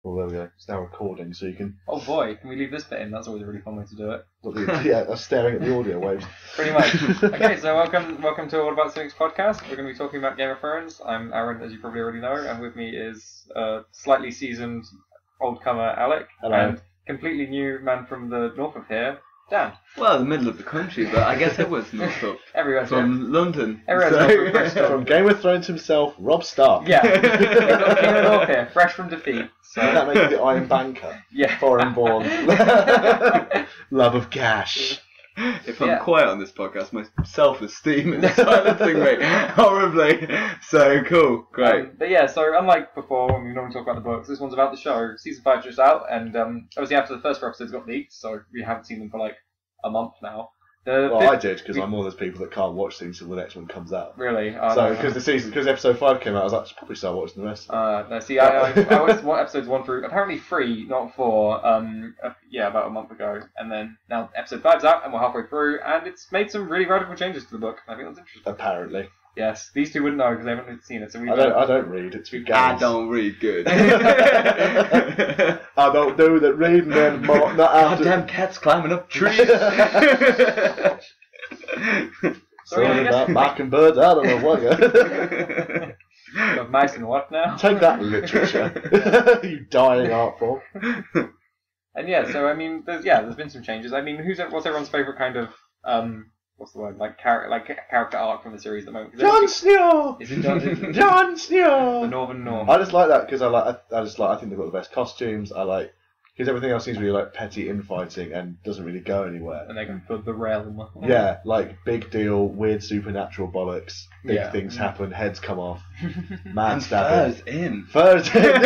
Well, there we go. It's now recording, so you can... Oh boy, can we leave this bit in? That's always a really fun way to do it. Yeah, that's staring at the audio waves. Pretty much. Okay, so welcome to All About Cynics podcast. We're going to be talking about Game of Thrones. I'm Aaron, as you probably already know, and with me is slightly seasoned old-comer Alec. Hello. And completely new man from the north of here, Dan. Well, the middle of the country, but I guess everyone's north up. Everyone's From London. Everyone's north of Bristol. From Game of Thrones himself, Rob Stark. Yeah, we've got the King of the North here, fresh from defeat. So That makes you the Iron Banker. yeah. Foreign-born. Love of cash. If I'm quiet on this podcast, my self-esteem is silencing me horribly. So cool, great. But yeah, so unlike before when we normally talk about the books, this one's about the show. Season 5 just out, and obviously after the first 4 episodes got leaked, so we haven't seen them for like a month now. I did, because I'm one of those people that can't watch things until the next one comes out. Really? So, because episode 5 came out, I was like, I should probably start watching the rest. No, see, I watched episodes 1 through, apparently 3, not 4, about a month ago, and then now episode 5's out, and we're halfway through, and it's made some really radical changes to the book. I think that's interesting. Apparently. Yes, these two wouldn't know because they haven't seen it. So I don't read. It's for games. I don't read good. I don't do that reading anymore. Not after. Goddamn cats climbing up trees. Sorry about mockingbirds. I don't know what. You have mice and what now? Take that, literature. You dying art form. And yeah, so I mean, there's been some changes. I mean, what's everyone's favourite kind of what's the word, character arc from the series at the moment? Jon Snow. Is it Jon? Jon Snow. The Northern Norm. I just like that because I think they've got the best costumes. Because everything else seems really like petty infighting and doesn't really go anywhere. And they go for the realm. Yeah, like big deal, weird supernatural bollocks. Big Yeah. things happen, heads come off, man And stabbing. fur's in. Fur's in.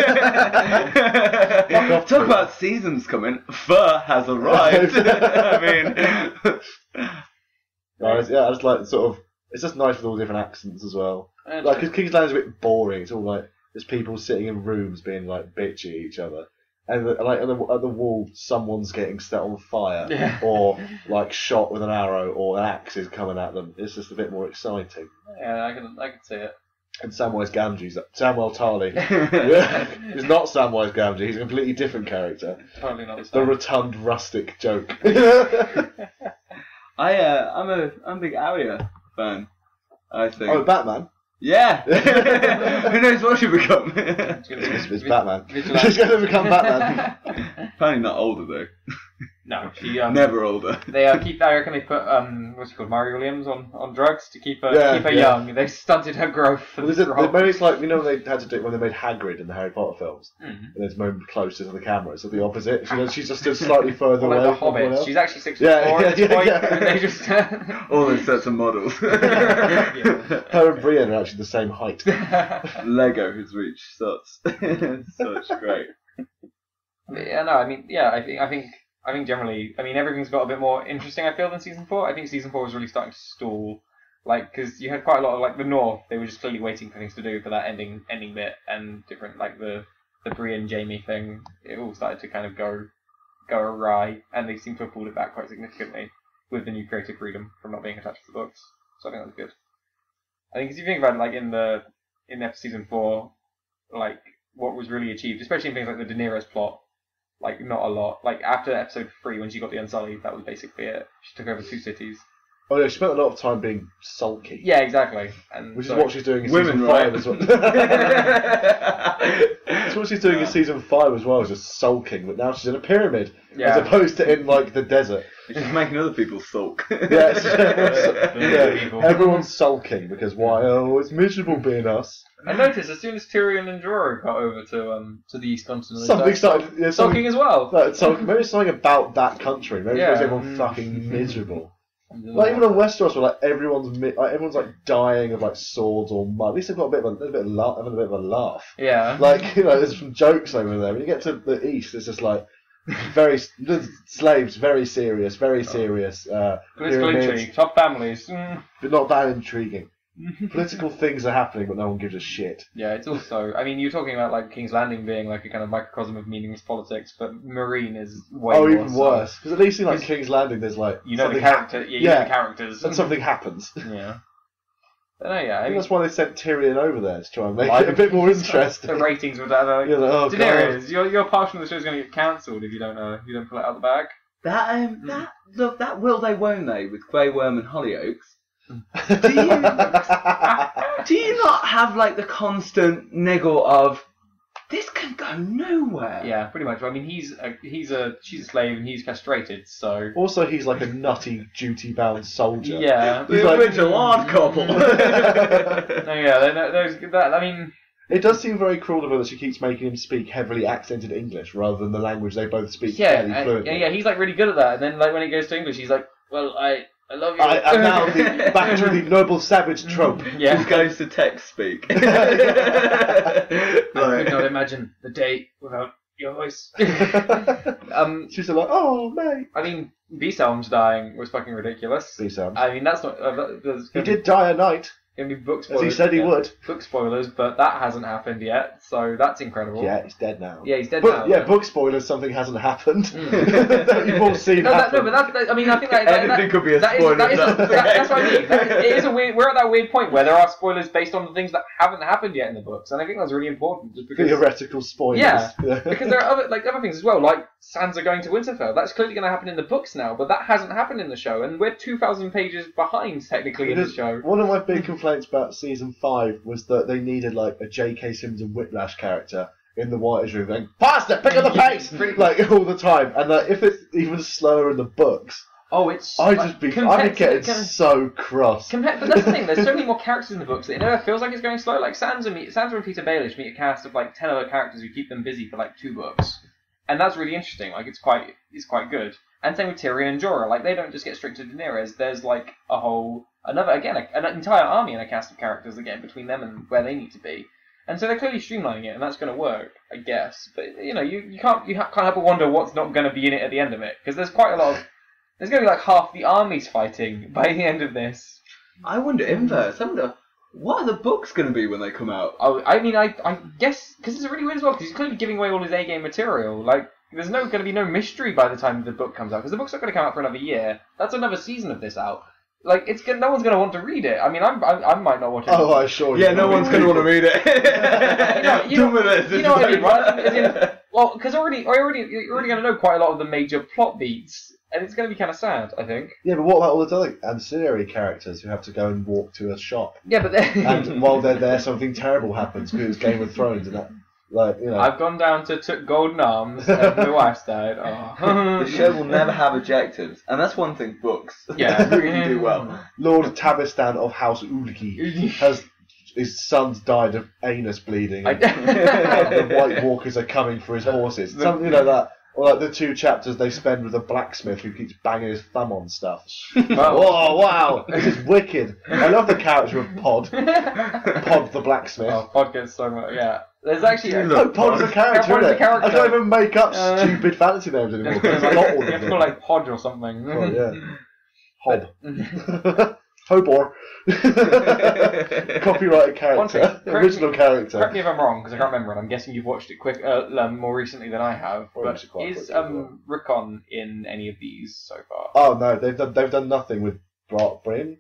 Talk about seasons coming. Fur has arrived. I mean... I just like sort of. It's just nice with all the different accents as well. Like, because King's Landing's a bit boring. It's all like there's people sitting in rooms being like bitchy at each other, and at the wall, someone's getting set on fire, or like shot with an arrow, or an axe is coming at them. It's just a bit more exciting. Yeah, I can see it. And Samwise Gamgee's Samwell Tarly. He's not Samwise Gamgee. He's a completely different character. Totally not the The same. rotund rustic joke. I'm a big Arya fan, I think. Oh, Batman. Yeah! Who knows what she'll become? It's Batman. Vigilante. She's going to become Batman. Apparently not older though. No, she Never older. They I reckon they put what's it called, Mary Williams on drugs to keep her Yeah. young. They stunted her growth for this role. Maybe it's like, they had to do it when they made Hagrid in the Harry Potter films. Mm. And it's moved closer to the camera. It's the opposite. She's just stood slightly further Or like away the from everyone Hobbit. else. She's actually 6'4" Yeah, at this point, yeah. and they just All those sets of models. Her and Brienne are actually the same height. Lego has reached such great. Yeah, no, I mean, yeah, I think generally, I mean, everything's got a bit more interesting, I feel, than Season 4. I think Season 4 was really starting to stall. Like, because you had quite a lot of, like, the North, they were just clearly waiting for things to do for that ending bit, and different, like, the Brienne Jaime thing, it all started to kind of go awry, and they seem to have pulled it back quite significantly with the new creative freedom from not being attached to the books. So I think that's good. I think, if you think about it, like, in Season 4, like, what was really achieved, especially in things like the Daenerys plot, like, not a lot. Like, after episode 3, when she got the Unsullied, that was basically it. She took over 2 cities. Oh yeah, she spent a lot of time being sulky. Yeah, exactly. And Which is what she's doing in Women, Season 5 right? as well. That's what she's doing in Season 5 as well, is just sulking, but now she's in a pyramid, as opposed to in, like, the desert. She's making other people sulk. Yes, everyone's sulking, because why? Oh, it's miserable being us. I noticed as soon as Tyrion and Jorah got over to the East Continent, Something started... Yeah, sulking as well. Maybe it's something about that country. Maybe it's everyone fucking miserable. Like, even on Westeros, where, like, everyone's like dying of, like, swords or mud. At least they've got having a bit of a laugh. Yeah. Like, there's some jokes over there. When you get to the East, it's just like slaves, very serious. Political pyramids, intrigue, top families. but not that intriguing. Political things are happening, but no one gives a shit. Yeah, it's also... I mean, you're talking about, like, King's Landing being, like, a kind of microcosm of meaningless politics, but Marine is way more even so. worse. Because at least in, like, King's Landing, there's, like... You know the something character... you know the characters. and something happens. Yeah. Yeah, I think that's why they sent Tyrion over there to try and make Why it a bit more interesting. The ratings would have You're like, oh, Daenerys, your portion of the show is going to get cancelled if you don't pull it out of the bag. That will they, won't they, with Grey Worm and Hollyoaks. Do you not have like the constant niggle of this can go nowhere? Yeah, pretty much. I mean, she's a slave and he's castrated, so. Also, he's like a nutty, duty-bound soldier. Yeah, the original odd couple. No, yeah, there's that. I mean, it does seem very cruel of her that she keeps making him speak heavily accented English rather than the language they both speak fairly fluently. Yeah, he's like really good at that. And then like when he goes to English, he's like, "Well, I love you." I am now back to the noble savage trope. Yeah, he goes to text speak. I could not imagine the day without your voice. She's like, "Oh, mate." I mean, B-Selm's dying was fucking ridiculous. B-Selm. I mean, that's not. He did die a night. Gonna be book spoilers. As he said he would. Book spoilers, but that hasn't happened yet, so that's incredible. Yeah, he's dead now. Yeah, he's dead now. Yeah, book spoilers, something hasn't happened. That you've all seen happen. But I mean, I think that anything could be a spoiler. That's what I mean. It is a weird. We're at that weird point where there are spoilers based on the things that haven't happened yet in the books, and I think that's really important. Just because theoretical spoilers. Yeah, because there are other things as well, like Sansa going to Winterfell. That's clearly going to happen in the books now, but that hasn't happened in the show, and we're 2,000 pages behind technically in the show. One of my big complaints about season 5 was that they needed like a J.K. Simmons and Whiplash character in the writers' room going, "Faster, pick up the pace!" like all the time. And if it's even slower in the books, I'd be getting so cross. But that's the thing. There's so many more characters in the books that it never feels like it's going slow. Like Sansa and Peter Baelish meet a cast of like 10 other characters who keep them busy for like 2 books, and that's really interesting. Like it's quite good. And same with Tyrion and Jorah. Like they don't just get strict to Daenerys. There's like an entire army and a cast of characters that get in between them and where they need to be. And so they're clearly streamlining it, and that's going to work, I guess. But you can't help but wonder what's not going to be in it at the end of it, because there's quite a lot of. There's going to be like half the armies fighting by the end of this. I wonder inverse. I wonder what are the books going to be when they come out. Oh, I mean, I guess because it's really weird as well, because he's clearly giving away all his A-game material. Like, there's going to be no mystery by the time the book comes out, because the book's not going to come out for another year. That's another season of this out. Like, no one's going to want to read it. I mean, I might not want to. Oh, I assure you. Yeah, no one's going to want to read it. You know what I mean, right? As in, well, because you're already going to know quite a lot of the major plot beats, and it's going to be kind of sad, I think. Yeah, but what about all the other ancillary characters who have to go and walk to a shop? Yeah, but and while they're there, something terrible happens because it's Game of Thrones and that. Like, I've gone down to took golden arms and my wife's died. Oh. The show will never have objectives, and that's one thing books really do well. Lord Tabistan of House Ulki has his son's died of anus bleeding. And the White Walkers are coming for his horses. Something like that. Or like the 2 chapters they spend with a blacksmith who keeps banging his thumb on stuff. Oh, wow! This is wicked. I love the character of Pod. Pod the blacksmith. Oh, Pod gets so much, yeah. There's actually... Pod is a character, isn't it? I can't even make up stupid fantasy names anymore. You have to call like Pod or something. Oh, yeah. Hob. Hobor. Copyrighted character. Original character. Correct me if I'm wrong, because I can't remember, and I'm guessing you've watched it more recently than I have. But is Rickon in any of these so far? Oh no, they've done nothing with Bran.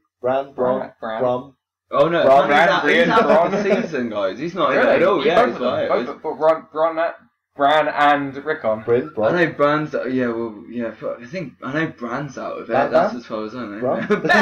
Oh no, he's out of the season, guys. He's not in it at all. Yeah, he's not. Bran and Rickon. Bran. I know Bran's. I think I know Bran's out of it. That's as far as I know.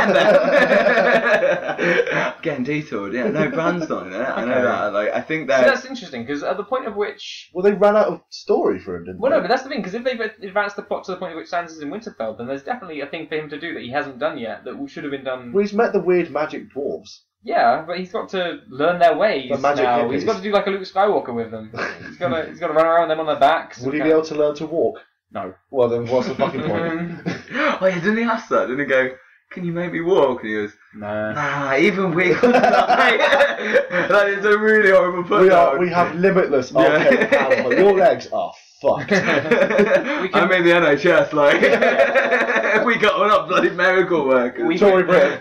Getting detoured. Yeah, no, Bran's not in it. I know that. Like, I think that. So that's interesting because at the point of which. Well, they ran out of story for him, didn't they? Well, no, but that's the thing because if they've advanced the plot to the point at which Sansa's in Winterfell, then there's definitely a thing for him to do that he hasn't done yet that should have been done. Well, he's met the weird magic dwarves. Yeah, but he's got to learn their ways now. Hippies. He's got to do like a Luke Skywalker with them. He's got to run around them on their backs. Would he be able to learn to walk? No. Well, then what's the fucking point? Oh yeah, didn't he ask that? Didn't he go, "Can you make me walk?" And he goes, Nah, even we couldn't. That is a really horrible put. We have limitless arcane power, but your legs are fucked. I'm in the NHS, like we got one up bloody miracle work. Tory Britain.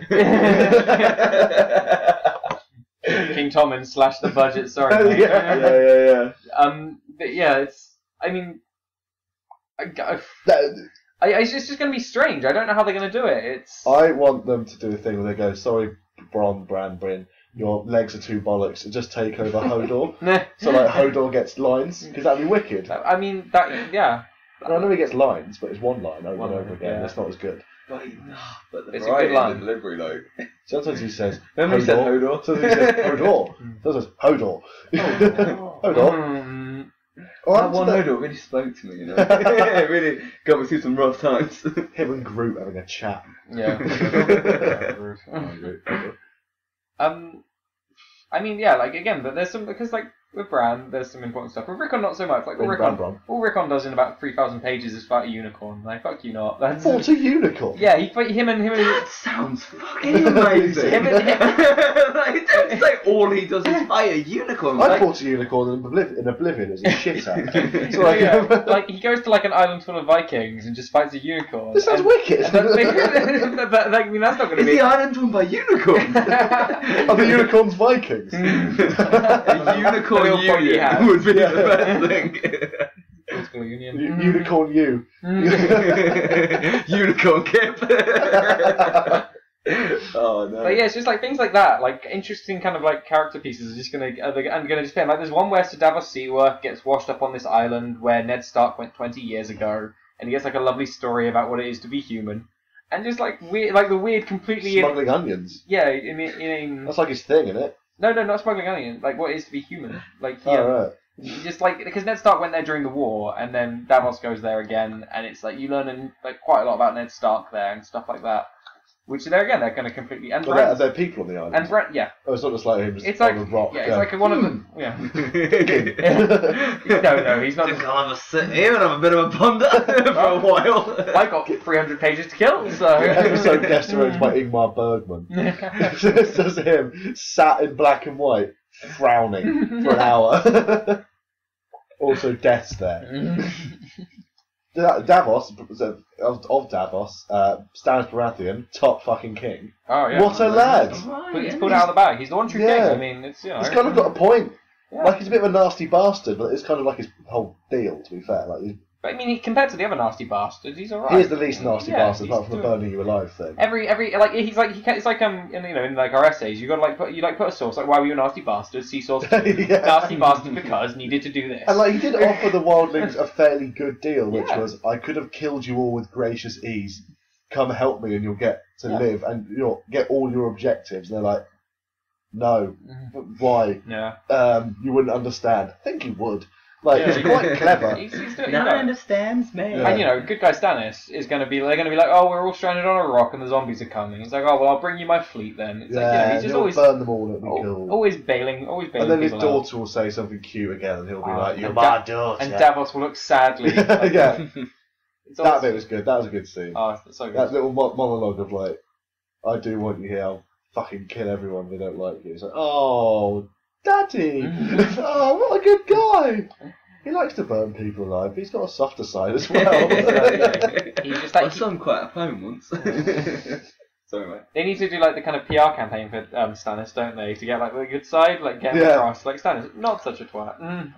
King Tommen slashed the budget. Sorry. Yeah. But yeah, it's. I mean, it's just going to be strange. I don't know how they're going to do it. I want them to do a thing where they go, "Sorry, Bran, your legs are too bollocks, and just take over Hodor. So like Hodor gets lines, because that'd be wicked. I mean, yeah. I know he gets lines, but it's one line over and over again. Yeah. That's not as good. But the It's a good line. the delivery, though. Sometimes he says Remember he said Hodor? Sometimes he says Hodor. Sometimes he says Hodor. Hodor. That one Hodor really spoke to me, you know. It really got me through some rough times. Him and Groot having a chat. Yeah. I mean, yeah, like again, but there's some because like with Bran, there's some important stuff. With Rickon, not so much. Like all Rickon does in about 3,000 pages is fight a unicorn. Like fuck you not. That's fought a unicorn. Yeah, him and. That sounds fucking amazing. Like, don't say all he does is fight a unicorn. I fought a unicorn in Oblivion as a shitter. So like, like he goes to like an island full of Vikings and just fights a unicorn. This sounds wicked. But, I mean, that's not going to be. Is the island run by unicorns? Are the unicorns Vikings? A unicorn union would be the best thing. Unicorn U. Unicorn Kip. Oh no. But yeah, it's just like things like that, like interesting kind of like character pieces are just gonna just fit. Like there's one where Sir Davos Seaworth gets washed up on this island where Ned Stark went 20 years ago, and he gets like a lovely story about what it is to be human, and just like weird, like the weird completely smuggling onions. Yeah, I mean that's like his thing, isn't it? No, not smuggling onions. Like what it is to be human. Like right. Just like because Ned Stark went there during the war, and then Davos goes there again, and it's like you learn like quite a lot about Ned Stark there and stuff like that. Which they're going to completely. And are there people on the island? And Brent, yeah. Oh, it's not just like him just it's on like, a rock. Yeah, it's like one of them. Yeah. No, he's not. Just kind of sit here and have a bit of a ponder for a while. I got 300 pages to kill, so. Episode guest arranged by Ingmar Bergman. It's just him sat in black and white, frowning for an hour. Also, deaths there. Davos, of Davos, Stannis Baratheon, top fucking king. Oh yeah. What a lad! But he's pulled out of the bag. He's the one true king. I mean, it's he's kind of got a point. Yeah. Like he's a bit of a nasty bastard, but it's kind of like his whole deal. To be fair, like. But I mean, compared to the other nasty bastards, he's alright. He is the least nasty bastard, apart from the burning you alive thing. Every like it's like in like our essays, you got to put a source like why were you a nasty bastard? See source 2. Nasty bastard because needed to do this. And like he did offer the wildlings a fairly good deal, which was I could have killed you all with gracious ease. Come help me, and you'll get to live, and you'll get all your objectives. And they're like, no, why? Yeah. You wouldn't understand. I think you would. Like he's quite clever. He's understands me. Yeah. And good guy Stannis is going to be. They're going to be like, oh, we're all stranded on a rock and the zombies are coming. He's like, oh well, I'll bring you my fleet then. It's like, he's just always burn them all. It'll be cool. Always bailing. And then his daughter out. will say something cute again, and he'll be like, "You're my daughter." And Davos will look sadly. Like, yeah. That bit was good. That was a good scene. Oh, it's so good. That little monologue of like, "I do want you here. I'll fucking kill everyone if they don't like you." It's like, "Oh, Daddy! Oh, what a good guy." He likes to burn people alive, but he's got a softer side as well. He's just I saw him quite at home once. Sorry, mate. They need to do like the kind of PR campaign for Stannis, don't they? To get like the good side, like get him across. Like Stannis, not such a twat.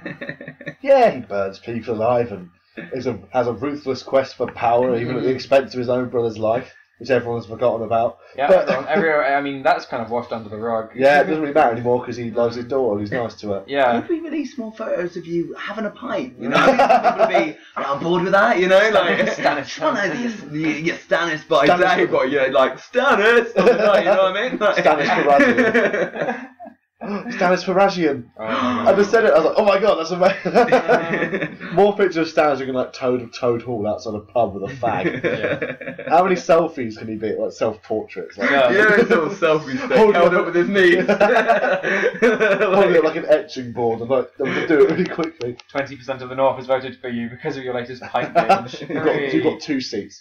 Yeah, he burns people alive and has a ruthless quest for power, even at the expense of his own brother's life, which everyone's forgotten about. Yeah, but, I mean, that's kind of washed under the rug. Yeah, it doesn't really matter anymore because he loves his daughter. He's nice to her. Yeah. Could we release more photos of you having a pint? You know, people would be on board with that. You know, like Stannis. You're Stannis by day, but you're like Stannis on the night. You know what I mean? Like, Stannis Baratheon. Stannis Faragian. I just said it. I was like, "Oh my god, that's amazing!" More pictures of Stannis looking like Toad Hall outside a pub with a fag. Yeah. How many selfies can he be? Like self-portraits. Like, his little selfie stick held up with his knees. Holding it like an etching board, and like they'll do it really quickly. 20% of the North has voted for you because of your latest pint binge. You've got 2 seats.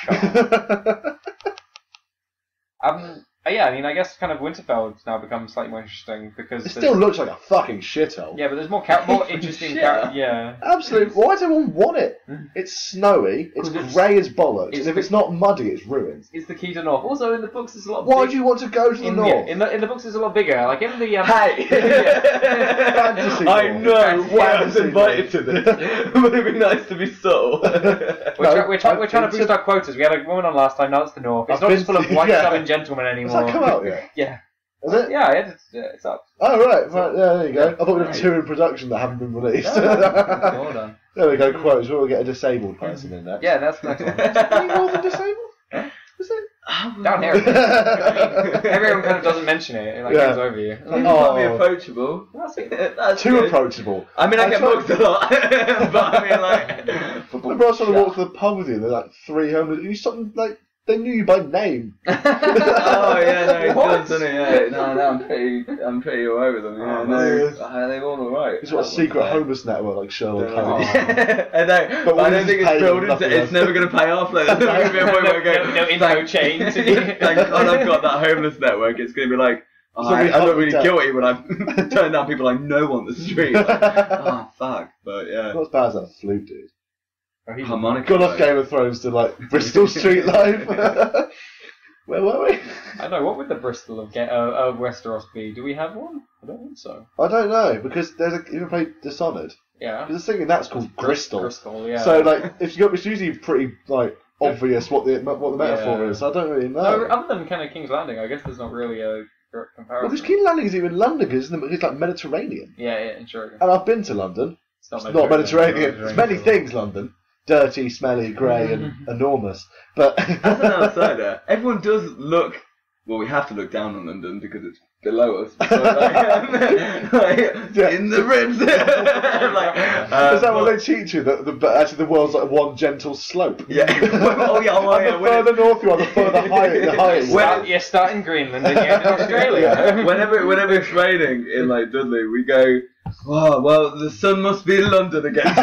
Yeah, I mean, I guess kind of Winterfell's now become slightly more interesting because it still looks like a fucking shithole. Yeah, but there's more interesting characters. Yeah, absolutely. Why does everyone want it? It's snowy. It's grey as bollocks. And if it's not muddy, it's ruined. It's the key to North. Also, in the books, there's a lot. Why do you want to go to the North? In the books, there's a lot bigger. Like in the Hey, fantasy. I know why I was invited to this. Would it be nice to be subtle? We're trying to boost our quotas. We had a woman on last time. Now it's the North. It's not just full of white southern gentlemen anymore. that come out yet? Yeah. Is it? Yeah, it's up. Oh, right. Yeah, there you go. I thought we'd have 2 in production that haven't been released. Well done. There we go, quotes. We'll get a disabled person in next. Yeah, that's the next one. Any more than disabled? Is it? Down here. Everyone kind of doesn't mention it. It goes over you. You can't be approachable. That's Too approachable. I mean, I get mugged a lot, but I mean, like. Remember I was trying to walk to the pub with you. They're like 3 homeless. You something like they knew you by name. Oh yeah, no, it does, doesn't it? Yeah, no, I'm pretty aware with them. Yeah, they're all alright. It's what a secret homeless network like Sherlock Holmes. I know, but I don't think it's built into. It's never going to pay off. Like, there's never going to be a point where I go, no info chain. Thank God I've got that homeless network. It's going to be like. I look really guilty when I'm turning down people I know on the street. Like, oh fuck, but yeah. Not as bad as that flute dude. Harmonica. Gone off Game of Thrones to like Bristol Street Life. Where were we? I don't know. What would the Bristol of Westeros be? Do we have one? I don't think so. I don't know because you can play Dishonored. Yeah. Because the thing that's called Bristol. Bristol, yeah. So like, it's usually pretty like obvious what the metaphor is. So I don't really know. No, other than kind of King's Landing, I guess there's not really a direct comparison. Well, because King's Landing is even London, isn't it? It's like Mediterranean. Yeah, sure. And I've been to London. It's not Mediterranean. It's many things, London. Dirty, smelly, grey, and enormous. But as an outsider, everyone does look. Well, we have to look down on London because it's below us. But in the ribs. Is that what they teach you? That actually the world's like one gentle slope. Yeah. The further north you are, the further higher you are. You start in Greenland and you end in Australia. Whenever it's raining in like Dudley, we go. Oh, well, the sun must be in London again.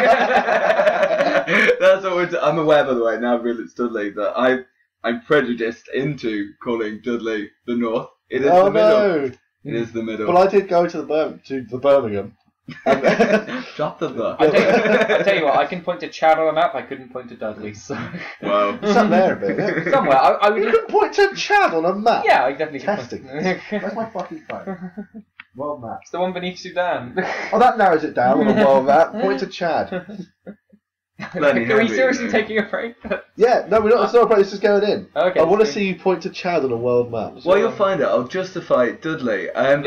That's what I'm aware, by the way, now I've realised Dudley, that I'm prejudiced into calling Dudley the North. It is the middle. No. It is the middle. But I did go to the Birmingham. Drop the I tell you what, I can point to Chad on a map, I couldn't point to Dudley, so... Wow. It's up there a bit. Somewhere. You can point to Chad on a map? Yeah, I definitely can. Where's my fucking phone? World map. It's the one beneath Sudan. Oh, that narrows it down on a world map. Point to Chad. Are we seriously taking a break? Yeah, no, we're not. It's not a break. It's just going in. Okay. I want to see you point to Chad on a world map. Well, you'll find it. I'll justify Dudley. You don't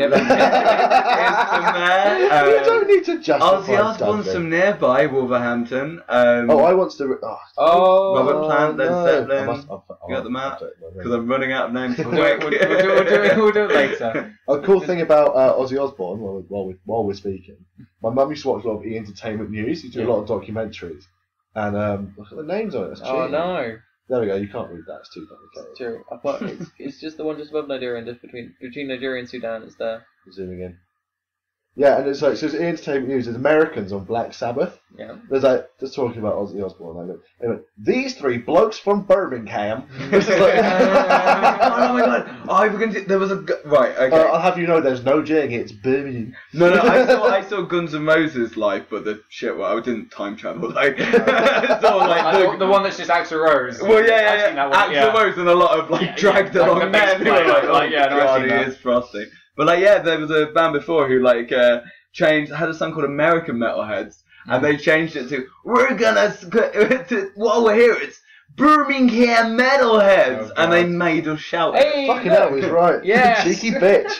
need to justify Oswald's from nearby Wolverhampton. I want to. Robert Plant, Led Zeppelin. You got the map? Because I'm running out of names. We'll do it later. A cool thing about Ozzy Osbourne, while we're speaking, my mum used to watch a lot of E-Entertainment News. He do a lot of documentaries. And look at the names on it. That's cheating. Oh no! There we go. You can't read that. It's too complicated. It's true. I thought it's just the one just above Nigeria and just between Nigeria and Sudan. It's there. Zooming in. Yeah, and it's like so. It's Entertainment News. There's Americans on Black Sabbath. Yeah. There's like just talking about Ozzy Osbourne. They went, these 3 blokes from Birmingham. This is like, oh my god! There was a right. Okay. I'll have you know, there's no J-ing it. It's Birmingham. No. I saw Guns N' Roses live, but the shit. Well, I didn't time travel. Like, the one that's just Axl Rose. Well, yeah. Axl Rose and a lot of dragged along men who are God, he is frosty. But there was a band before who had a song called American Metalheads, and they changed it to while we're here it's Birmingham Metalheads, and they made us shout. Hey, fucking hell, he's right. Yes. Cheeky bitch.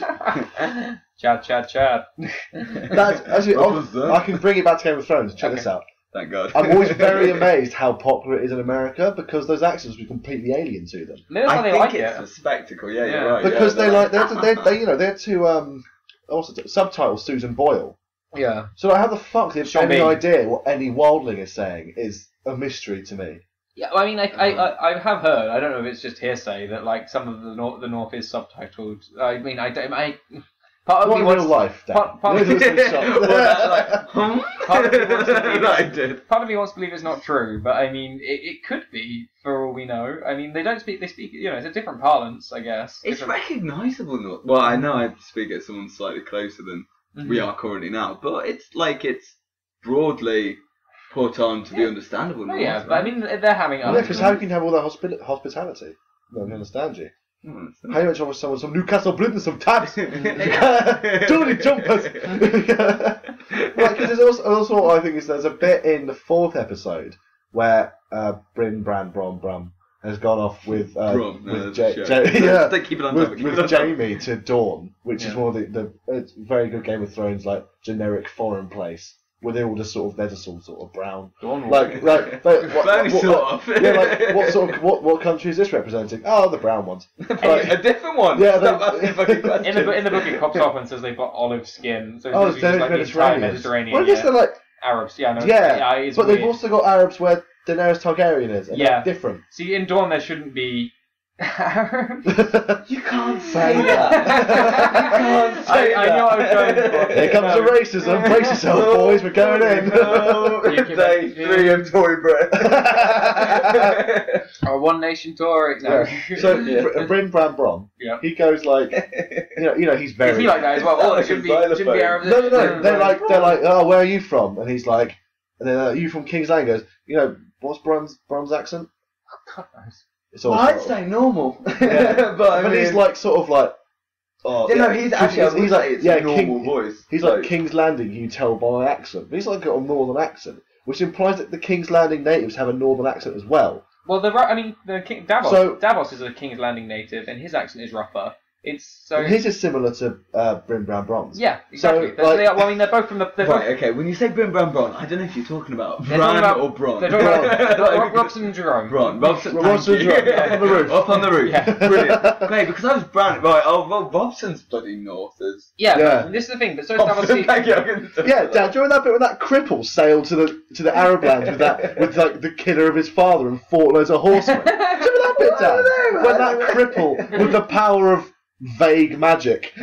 Chad. That's actually. I can bring it back to Game of Thrones. Check this out. Thank God. I'm always very amazed how popular it is in America because those accents were completely alien to them. I think it's a spectacle. Yeah, you're right. Because they're to also subtitle Susan Boyle. Yeah. So how the fuck they have any idea what any wildling is saying is a mystery to me. Yeah, I mean, I have heard. I don't know if it's just hearsay that some of the North is subtitled. I mean, part of me wants life. Part of me wants to believe it's not true, but I mean, it could be for all we know. I mean, they don't speak. They speak. It's a different parlance, I guess. It's recognisable. Well, I know I speak at someone slightly closer than we are currently now, but it's broadly put on to be understandable. Oh, yeah, but I mean, they're having. Yeah, because how can you have all that hospitality? No one understands you. How much of someone some Newcastle Blue and some tabs, Tony jumpers. Because there's also I think there's a bit in the 4th episode where Bryn Bran Brom Brum has gone off with Bron, with keep it on with Jamie to Dawn, which is one of the it's very good Game of Thrones like generic foreign place. Where they're all just sort of brown, like what country is this representing? Oh, the brown ones. A different one. Yeah, in the book it pops up and says they've got olive skin. So it's just like the entire Mediterranean. Well, I guess they're like Arabs. Yeah, no, but weird. They've also got Arabs where Daenerys Targaryen is. And they're different. See, in Dawn there shouldn't be. You can't say that. You can't say I know what I'm going for. Here comes the racism. Brace yourself, boys. We're going in. Day 3 of Tory Britain. Or One Nation Tory. No. So Bryn Bran Bron. Yeah. He goes like, you know, he's very. Is he like that as well? Oh, it shouldn't be Arabs. No. They're like, oh, where are you from? And he's like, and then are you from King's Landing? Goes, you know, what's Bron's accent? God knows. I'd say normal, but he's like sort of like. Oh, he's actually. He's like normal voice. He's like King's Landing. You tell by accent. But he's like got a northern accent, which implies that the King's Landing natives have a northern accent as well. Well, Davos is a King's Landing native, and his accent is rougher. His is similar to Bryn Bran Bron's. Yeah, exactly. So, they're both from the. Okay. When you say Bryn Bran Bron, I don't know if you're talking about Bran or Bron. They're talking about Robson and Jerome. Robson and Jerome. Up on the roof. Up on the roof. Yeah. Brilliant. Great, because I was Bran. Right. Oh, well, Robson's bloody northers. Yeah. This is the thing. But so is Davos. Dad. Do you remember that bit when that cripple sailed to the Arab lands with like the killer of his father and fought loads of horsemen? Do you remember that bit, Dad? When that cripple with the power of vague magic.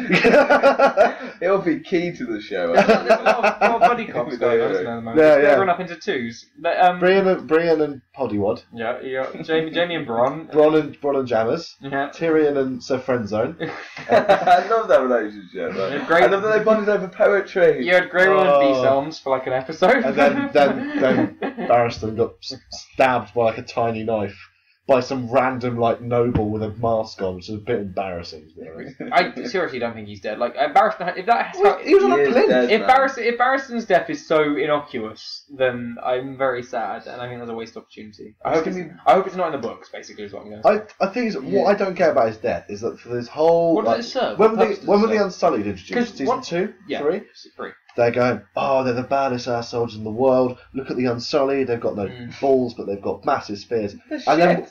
It'll be key to the show. There's a lot of buddy cops going on, isn't there, at the moment? They run up into twos. Brian and Poddywad. Yeah. Jamie and Bron. Bron and Jammers. Yeah. Tyrion and Sir Friendzone. I love that relationship. I love that they bonded over poetry. You had Grey and B-Selms for like an episode. And then Barristan got stabbed by like a tiny knife. By some random like noble with a mask on, which is a bit embarrassing. To be honest. I seriously don't think he's dead. Like Barristan, he was on a plinth. If Barristan's death is so innocuous, then I'm very sad, and I think that's a wasted opportunity. I hope it's not in the books. Basically, is what I'm going to say. I think what I don't care about his death is that for this whole. What does it serve? When were the Unsullied introduced? Season 2, 3. They're going, oh, they're the baddest ass soldiers in the world. Look at the Unsullied. They've got no balls, but they've got massive spears. And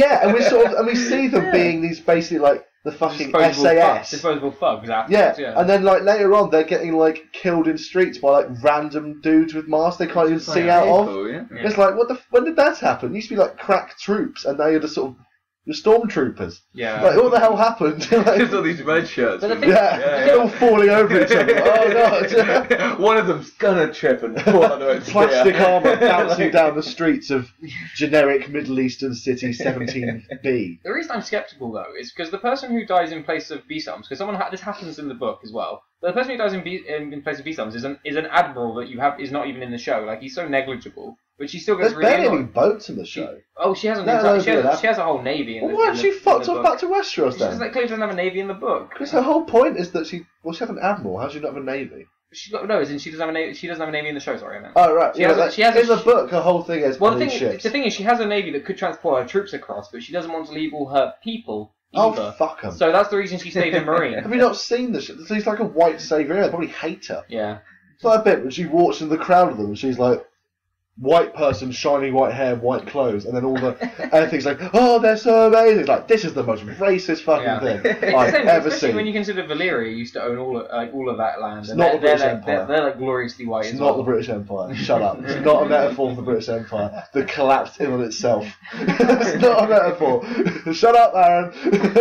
we see them being these basically like the fucking SAS. Disposable thugs. Yeah, and then like later on, they're getting like killed in streets by like random dudes with masks they can't even see out of. Yeah. It's like, when did that happen? It used to be like crack troops, and now you're just sort of. The stormtroopers. Yeah. Like, what the hell happened? Just all these red shirts. They're all falling over each other. Oh, God. One of them's gonna trip and fall under its plastic armour bouncing down the streets of generic Middle Eastern city 17B. The reason I'm sceptical, though, is because the person who dies in place of B-Selms, because this happens in the book as well, the person who dies in place of B-Selms is an admiral that is not even in the show. Like, he's so negligible. But she still gets really barely any boats in the show. She has a whole navy. Why has she fucked off back to Westeros then? She clearly doesn't have a navy in the book. Because her whole point is that she has an admiral. How does she not have a navy? She doesn't have a navy. She doesn't have a navy in the show. Sorry, I meant. Oh right. In the book, her whole thing is the thing is, she has a navy that could transport her troops across, but she doesn't want to leave all her people. Either. Oh fuck them. So that's the reason she stayed in Marine. Have you not seen this? She's like a white saviour. They probably hate her. Yeah. It's like a bit when she walks in the crowd of them and she's like. White person, shiny white hair, white clothes, and then all the everything's like, oh, they're so amazing. Like, this is the most racist fucking thing I've ever seen. When you consider Valyria used to own all of that land. It's not the British Empire. They're like gloriously white. It's not the British Empire. Shut up. It's not a metaphor for the British Empire. The collapsed in on itself. It's not a metaphor. Shut up, Aaron.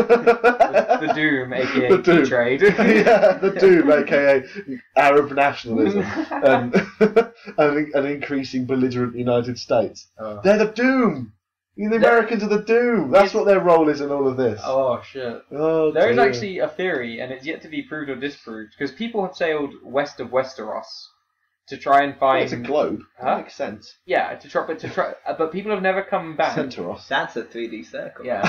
The Doom, aka the Doom. Trade. Yeah, the Doom, aka Arab nationalism, and an increasing belligerent United States. They're the Doom. The Americans are the Doom. That's what their role is in all of this. Oh shit. Oh, there is actually a theory, and it's yet to be proved or disproved, because people have sailed west of Westeros to try and find. It's a globe. That makes sense. Yeah, to try, but people have never come back. Centauros. That's a 3D circle. Yeah.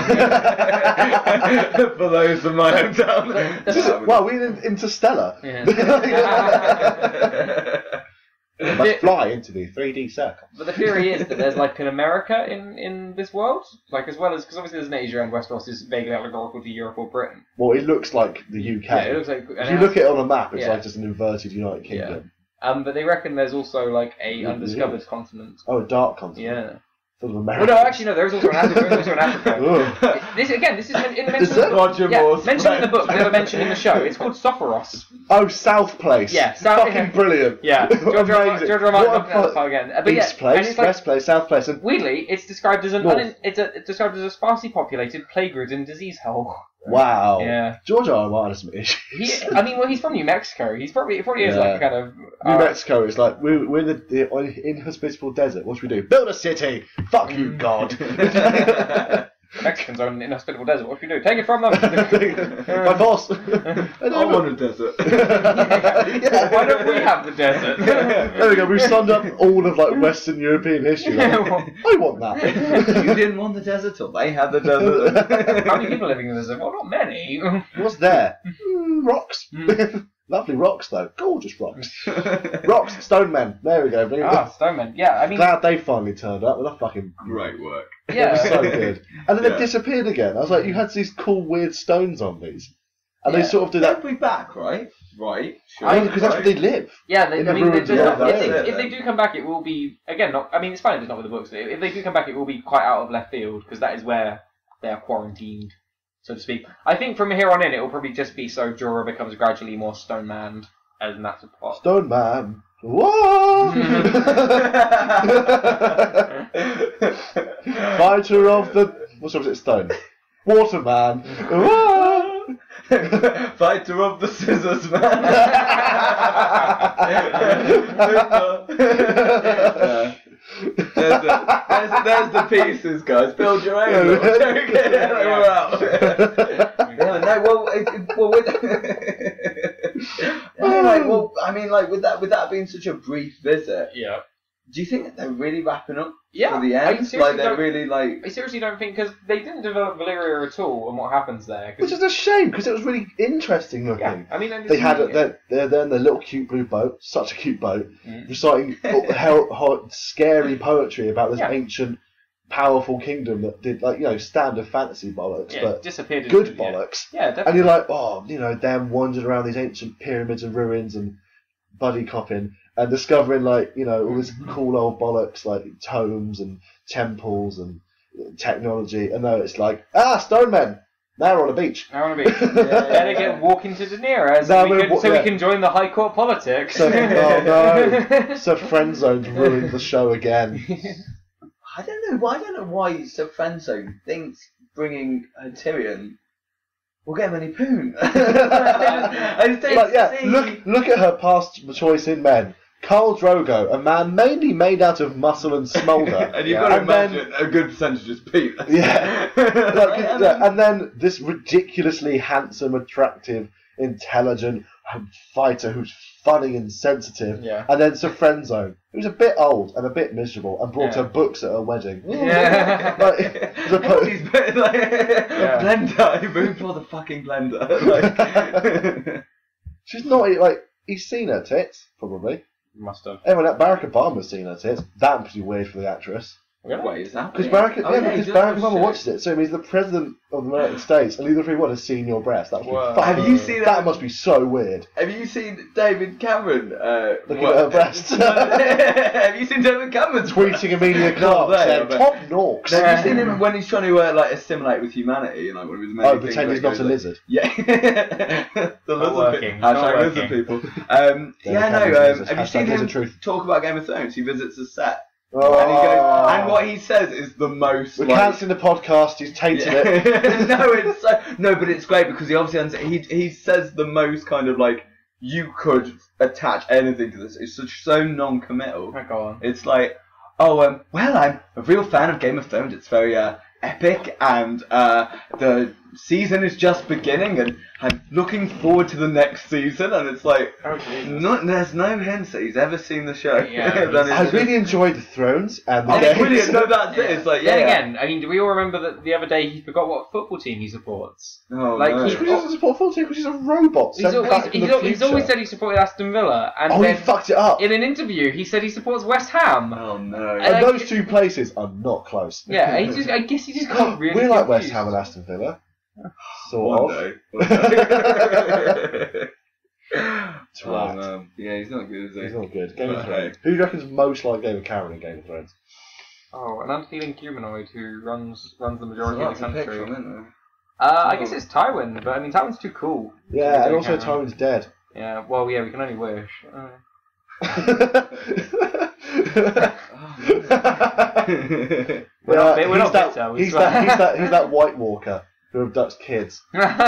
For those of my hometown. Well, we're in Interstellar. Yeah. They must fly into the 3D circle. But the theory is that there's like an America in this world, like as well as because obviously there's an Asia and Westeros is vaguely allegorical to Europe or Britain. Well, it looks like the UK. Yeah, it looks like. If you look at it on a map, it's like just an inverted United Kingdom. Yeah. But they reckon there's also like a undiscovered continent. Oh, a dark continent. Yeah. Full of Well, Americans. no, actually, no. There's also an Africa. There's also an Africa. This is mentioned in the book. Mentioned in the book. Never mentioned in the show. It's called Sophoros. Oh, South Place. Yeah, fucking brilliant. Yeah, George R. Martin again. But East Place, West Place, South Place, and weirdly, it's described as it's described as a sparsely populated, plague-ridden disease hole. Wow. Yeah. George R. R. Martin has some issues. He's from New Mexico. He probably is like a kind of New Mexico is like we're in the inhospitable desert. What should we do? Build a city. Fuck you, God. Mexicans are in an inhospitable desert. What should we do? Take it from them. My boss. I want a desert. Why don't we have the desert? There we go. We've summed up all of like Western European history. Like, I want that. You didn't want the desert till they had the desert. How many people living in the desert? Well, not many. What's there? Rocks. Lovely rocks, though. Gorgeous rocks. Rocks, stone men. There we go. Stone men. Yeah, I mean... Glad they finally turned up with a fucking... Great work. Yeah. It was so good. And then they disappeared again. I was like, you had these cool, weird stone zombies. And they sort of do that... They'll be back, right? Right. Sure. Because that's where they live. Yeah, if they do come back, it will be... Again, not... I mean, it's fine if it's not with the books. If they do come back, it will be quite out of left field, because that is where they are quarantined, so to speak. I think from here on in, it will probably just be so Jorah becomes gradually more stone manned, and that's a plot. Stone man. Whoa! Fighter of the... What's up, is it stone? Waterman. Whoa! Fighter of the scissors man. There's the pieces, guys. Build your own. We're out. With that being such a brief visit, do you think that they're really wrapping up for the end? I seriously don't think, because they didn't develop Valyria at all and what happens there. Which is a shame, because it was really interesting looking. Yeah, I mean, they had they're in their little cute blue boat, such a cute boat, reciting scary poetry about this ancient, powerful kingdom that did standard fantasy bollocks, but disappeared good bollocks. Yeah, definitely. And you're like, them wandering around these ancient pyramids and ruins and buddy copping. And discovering all this cool old bollocks like tomes and temples and technology, and then it's like stone men. Now we're on a beach. Better walking to Daenerys so we can join the High Court politics. So Friendzone's ruined the show again. I don't know why Sir Friendzone thinks bringing Tyrion will get him any poon. Look at her past choice in men. Khal Drogo, a man mainly made out of muscle and smoulder. And you've got to imagine a good percentage is Pete. And then this ridiculously handsome, attractive, intelligent fighter who's funny and sensitive. Yeah. And then Sir Friendzone, who's a bit old and a bit miserable and brought her books at her wedding. Yeah. He's a blender. He moved for the fucking blender. She's not he's seen her tits, probably. Must have. Everyone at Barack Obama's seen her tits. That must be weird for the actress. Wait, is that? Because Barack Obama watches it, so he's the president of the United States, and neither of you want to see your breast. That must be Have you seen that? Must be so weird. Have you seen David Cameron looking at her breasts? Have you seen David Cameron tweeting Amelia Clark saying top norks? Have you seen him when he's trying to assimilate with humanity? One of his main pretend he's not a lizard. Yeah, the lizard people. Hashtag lizard people. Have you seen him talk about Game of Thrones? He visits the set. And he goes, and what he says is the most. We're cancelling the podcast. He's tainted it. No, but it's great because he obviously he says the most kind of you could attach anything to this. It's so non-committal. Oh, go on. It's like, well, I'm a real fan of Game of Thrones. It's very epic, and the season is just beginning, and I'm looking forward to the next season, and it's like, there's no hints that he's ever seen the show. Yeah, I really enjoyed the Thrones and the games. Brilliant. No, that's it. It's like, then again, I mean, do we all remember that the other day he forgot what football team he supports? Oh, like, no. He doesn't support a football team because he's a robot. He's always said he supported Aston Villa, and then he fucked it up. In an interview, he said he supports West Ham. Oh no! And those two places are not close. Yeah, I guess he just can't really. We're like West Ham and Aston Villa. Sort of. Yeah, he's not good, is he? He's not good. Game of Thrones. Who do you reckon's most like David Cameron in Game of Thrones? Oh, an unfeeling humanoid who runs the majority of the country. I guess it's Tywin, but I mean Tywin's too cool. Yeah, and also Tywin's dead. Yeah, well, yeah, we can only wish. We're not bitter. He's that White Walker who abducts kids.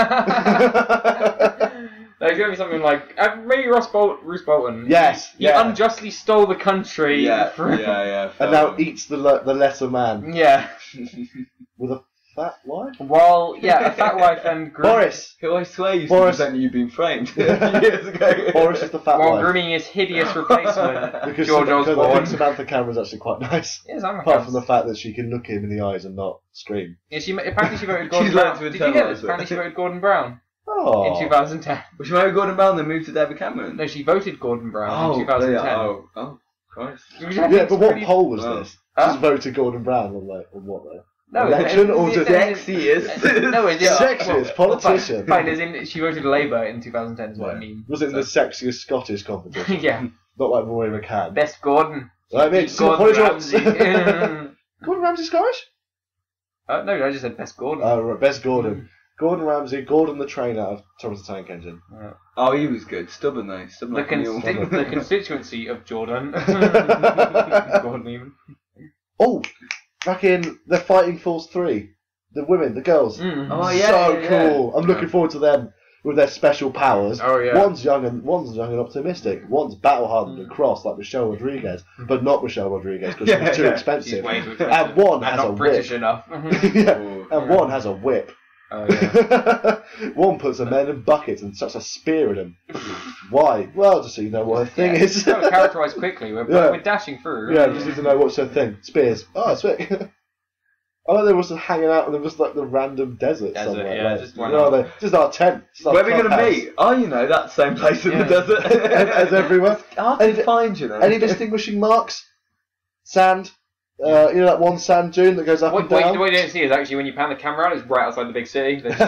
There's going to be something like maybe Roose Bolton. Yes, he unjustly stole the country. Yeah. And now eats the lesser man. Yeah. With a fat wife? Well, yeah, a fat wife and Boris! Who I swear used to present You've Been Framed years ago. Boris is the fat wife. While grooming his hideous replacement, because George Osborne. I think Samantha Cameron's actually quite nice. Yes, apart from the fact that she can look him in the eyes and not scream. Yeah, apparently she voted Gordon Brown. Did you hear this? Apparently she voted Gordon Brown. Oh. In 2010. Was she voted Gordon Brown and then moved to David Cameron? No, she voted Gordon Brown in 2010. Oh, Christ. Yeah, but what poll was this? Just voted Gordon Brown on what though? No, election or just sexiest? No, it's sexiest politician. Fine, as in she voted Labour in 2010 is what I mean. Was it the sexiest Scottish competition? Yeah. Not like Rory McCann. Best Gordon. I mean, Gordon Ramsay. Gordon Ramsay Scottish? No, I just said best Gordon. Oh, right, best Gordon. Gordon Ramsay, Gordon the train out of Thomas the Tank Engine. Yeah. Oh, he was good. Stubborn though. The constituency of Jordan. Gordon even. Oh, back in the Fighting Force 3. The women, the girls. Oh, yeah. So cool. I'm looking forward to them with their special powers. Oh, yeah. One's young and optimistic. One's battle hardened and cross like Michelle Rodriguez, but not Michelle Rodriguez because she's too expensive. And one has a British whip. enough. And one has a whip. Oh, yeah. One puts a man in buckets and sucks a spear at him. Why? Well, just so you know what her thing is. It's got to characterise quickly. We're dashing through. Yeah, just need to know what's her thing. Spears. Oh, sweet. I like they were just hanging out in just like the random desert somewhere. Yeah, like, just our tent. Where are we going to meet? Oh, that same place in the desert. As everywhere. Hard to find, Any distinguishing marks? Sand. That one sand dune that goes up and down. What you don't see is actually when you pan the camera out, it's right outside the big city. It's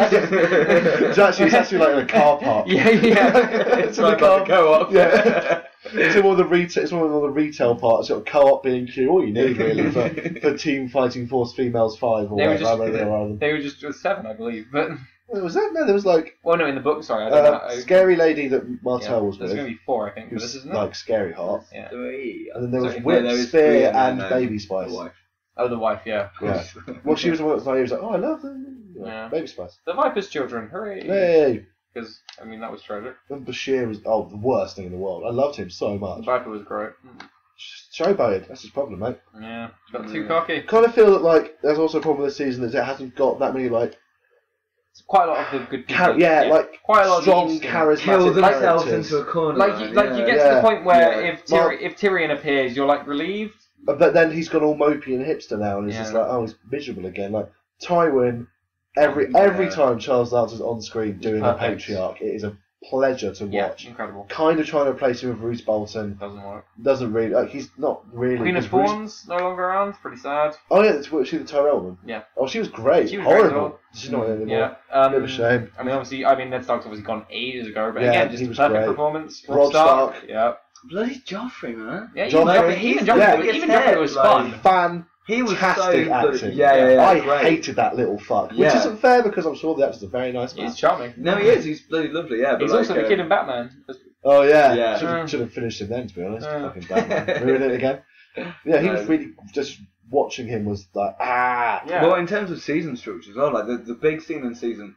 actually like in a car park. Yeah. It's like the co-op. Yeah. It's one of the retail parts. You've got co-op B&Q. All you need really for Team Fighting Force Females 5 or whatever. They were just 7, I believe. But was that? No, there was like. Well, no, in the book. Sorry, I don't know. Scary lady that Martell was with. There's going to be 4, I think. But this isn't like Scary Heart. Yeah. 3. And then there was Whip, Spear, and Baby Spice. The wife. Oh, the wife, yeah. Well, she was the one that was naive. Like, oh, I love them. Baby Spice. The Viper's children, hooray! Hey. Because that was tragic. And Bashir was the worst thing in the world. I loved him so much. The Viper was great. Showboated. That's his problem, mate. Yeah, got too cocky. Kind of feel that there's also a problem this season is it hasn't got that many It's quite a lot of the good people. Quite a lot strong, charismatic kill themselves into a corner. You get to the point where if Tyrion appears, you're relieved. But then he's gone all mopey and hipster now, and he's just he's miserable again. Like Tywin, every time Charles Dance is on screen doing a patriarch, it is a pleasure to watch. Incredible. Kind of trying to replace him with Roose Bolton. Doesn't work. Doesn't really. He's not really. Queen of Thorns no longer around. Pretty sad. Oh yeah, that's she the Tyrell one. Yeah. Oh, she was great. She was horrible. Great She's not anymore. Yeah. Bit of a shame. Ned Stark's obviously gone ages ago, but again, just he was perfect great. performance. Robb Stark. Yeah. Bloody Joffrey, man. Yeah, even Joffrey was fun. He was fantastic acting. Yeah, I hated that little fuck, which isn't fair because I'm sure the actor's a very nice man. He's charming. No, he is. He's bloody lovely. Yeah, but he's also the kid in Batman. Oh yeah. Should have finished him then, to be honest. Fucking Batman. Ruin it again. Yeah, he was really just watching him was like Yeah. Well, in terms of season structure as well, like the big thing in season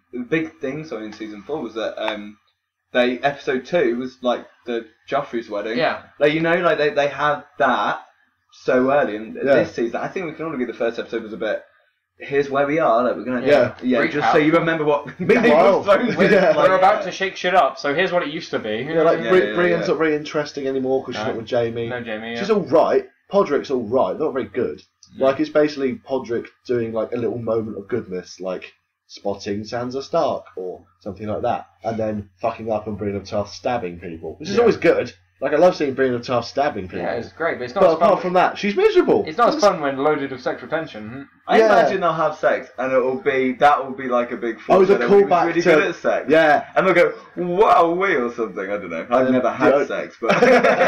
4 was that episode 2 was like the Joffrey's wedding. Yeah. They had that so early, and this season, I think we can all agree the first episode was a bit here's where we are. Like we're gonna Recap. so you remember what. Meanwhile, we're about to shake shit up. So here's what it used to be. Brienne's not very interesting anymore because she's not with Jamie. No Jamie. She's all right. Podrick's all right. Not very good. Like it's basically Podrick doing like a little moment of goodness, like spotting Sansa Stark or something like that, and then fucking up and Brienne of Tarth stabbing people, which is always good. Like I love seeing Brienne of Tarth stabbing people. Yeah, it's great, but it's not. But apart from that, she's miserable. It's not as fun when loaded with sexual tension. I imagine they'll have sex, and that will be like a big. Oh, the callback really to good at sex. Yeah, and they'll go, "Wow, we" or something. I don't know. I've never had sex, but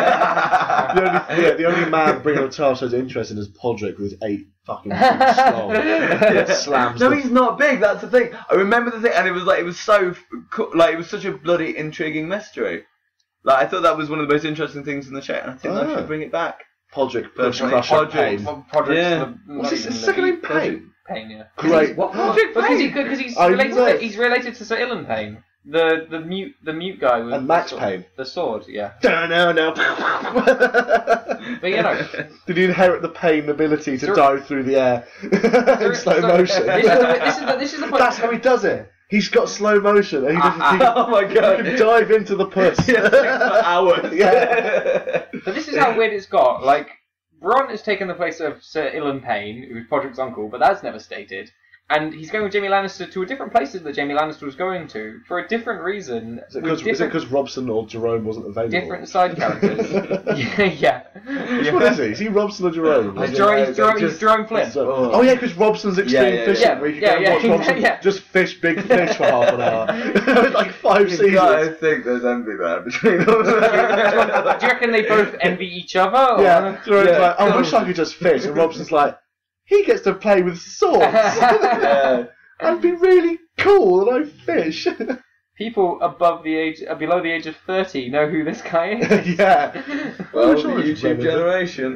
the only man Brienne of Tarth shows interest in is Podrick with his 8 fucking feet strong. Slams. No, he's not big. That's the thing. I remember the thing, and it was such a bloody intriguing mystery. Like I thought that was one of the most interesting things in the show, and I think I should bring it back. Podrick, Crusher, Pain. What's his second name? Pain. Pain, yeah. Great. Podrick Pain? Because he's related to Sir Ilan Pain, the mute guy with and Max Payne. The sword, yeah. No. But you know, did he inherit the pain ability to dive through the air in slow motion? This is the point. That's how he does it. He's got slow motion, and oh my god! He can dive into the puss. For hours. Yeah. But this is how weird it's got. Like, Bronn has taken the place of Sir Ilan Payne, who's Podrick's uncle, but that's never stated. And he's going with Jaime Lannister to a different place that Jaime Lannister was going to for a different reason. Is it because Robson or Jerome wasn't available? Different side characters. yeah. Which one is he? Is he Robson or Jerome? He's Jerome Flynn. Oh yeah, because Robson's extreme fishing, where you can go watch Robson just fish big fish for half an hour. Like 5 seasons. I think there's envy there between them. Do you reckon they both envy each other? Or? Yeah. Jerome's like, I wish I could just fish, and Robson's like, he gets to play with swords. That'd be really cool, and I fish. People below the age of 30 know who this guy is. Yeah. Well, the YouTube generation.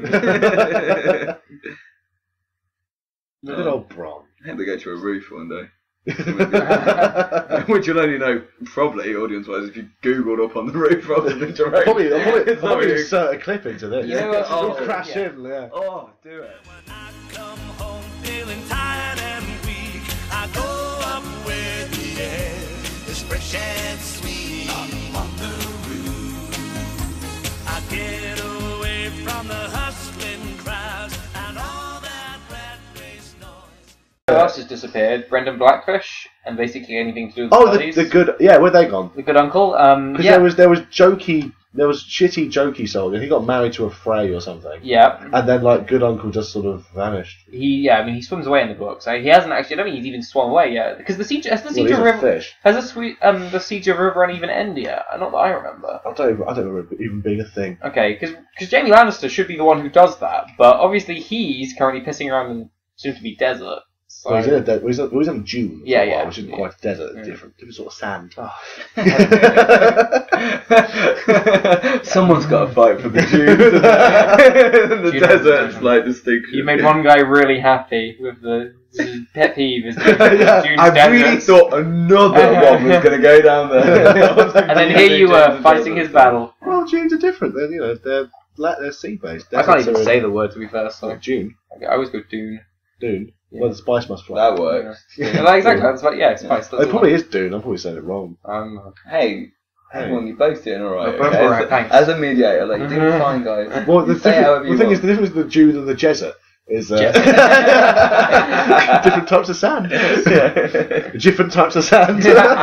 Good old Bronn. I think they go to a roof one day. Which you'll only know, probably, audience-wise, if you Googled up on the roof rather than Jerome. Probably insert a clip into this. You know what? We'll crash in, yeah. Oh, do it. When I come home feeling tired and weak, I go up where the air is fresh and sweet. On the roof, I get away from the hustling crowds and all that rat-faced noise. Who else has disappeared? Brendan Blackfish, and basically anything to do with the good, where'd they gone? The good uncle. Because there was shitty jokey soldier. He got married to a Frey or something. Yeah. And then like good uncle just sort of vanished. He swims away in the books. He hasn't actually. I don't think he's even swum away yet. Because the siege of River has the siege of River even ended yet? Not that I remember. I don't remember it even being a thing. Okay, because Jaime Lannister should be the one who does that, but obviously he's currently pissing around in soon-to-be desert. So. Well, he's in June. Yeah, which isn't quite desert. It's different sort of sand. Oh. Someone's got to fight for the dunes. The desert's like distinct. You made one guy really happy with the pet peeve is the dunes I desert. really thought another one was going to go down there. And then here you were fighting his battle. Well, dunes are different. They're sea-based. I can't even say the word to be fair. So Dune. I always go Dune. Dune. Yeah. Well, the spice must fly. That works. Yeah. Exactly. That's what. Yeah, spice. It probably is Dune. I'm probably saying it wrong. Hey, everyone, you're both doing alright. Both alright, thanks. As a mediator, like, you're doing fine, guys. Well, the thing is, the difference between the Dune and the desert is different types of sand. Yeah. Different types of sand.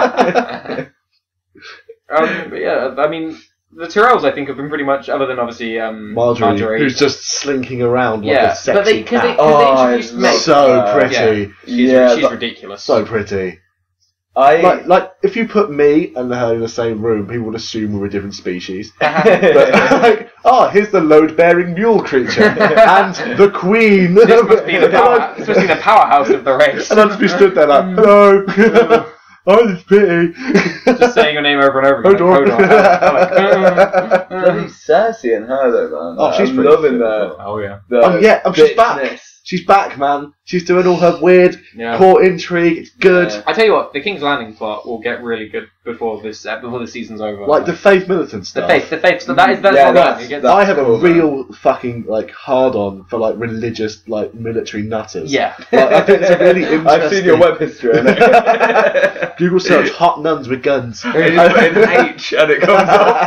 But yeah, I mean. The Tyrells, I think, have been pretty much, other than obviously Marjorie, who's just slinking around like a sexy but they introduced Meg. So pretty. She's ridiculous. So pretty. Like if you put me and her in the same room, people would assume we're a different species. But, here's the load-bearing mule creature and the queen. This must be the powerhouse of the race. And I'll just be stood there like, hello. Oh, it's pretty. Just saying your name over and over again. Bloody Cersei and her though, man. Oh, she's loving that. Oh yeah. She's back. She's back, man. She's doing all her weird court intrigue. It's good. Yeah. I tell you what, the King's Landing plot will get really good before the season's over. Like the Faith Militant stuff. The Faith stuff. That's I have a real fucking hard on for religious military nutters. Yeah. I think it's a really interesting. I've seen your web history. Google search hot nuns with guns. You just put in H and it comes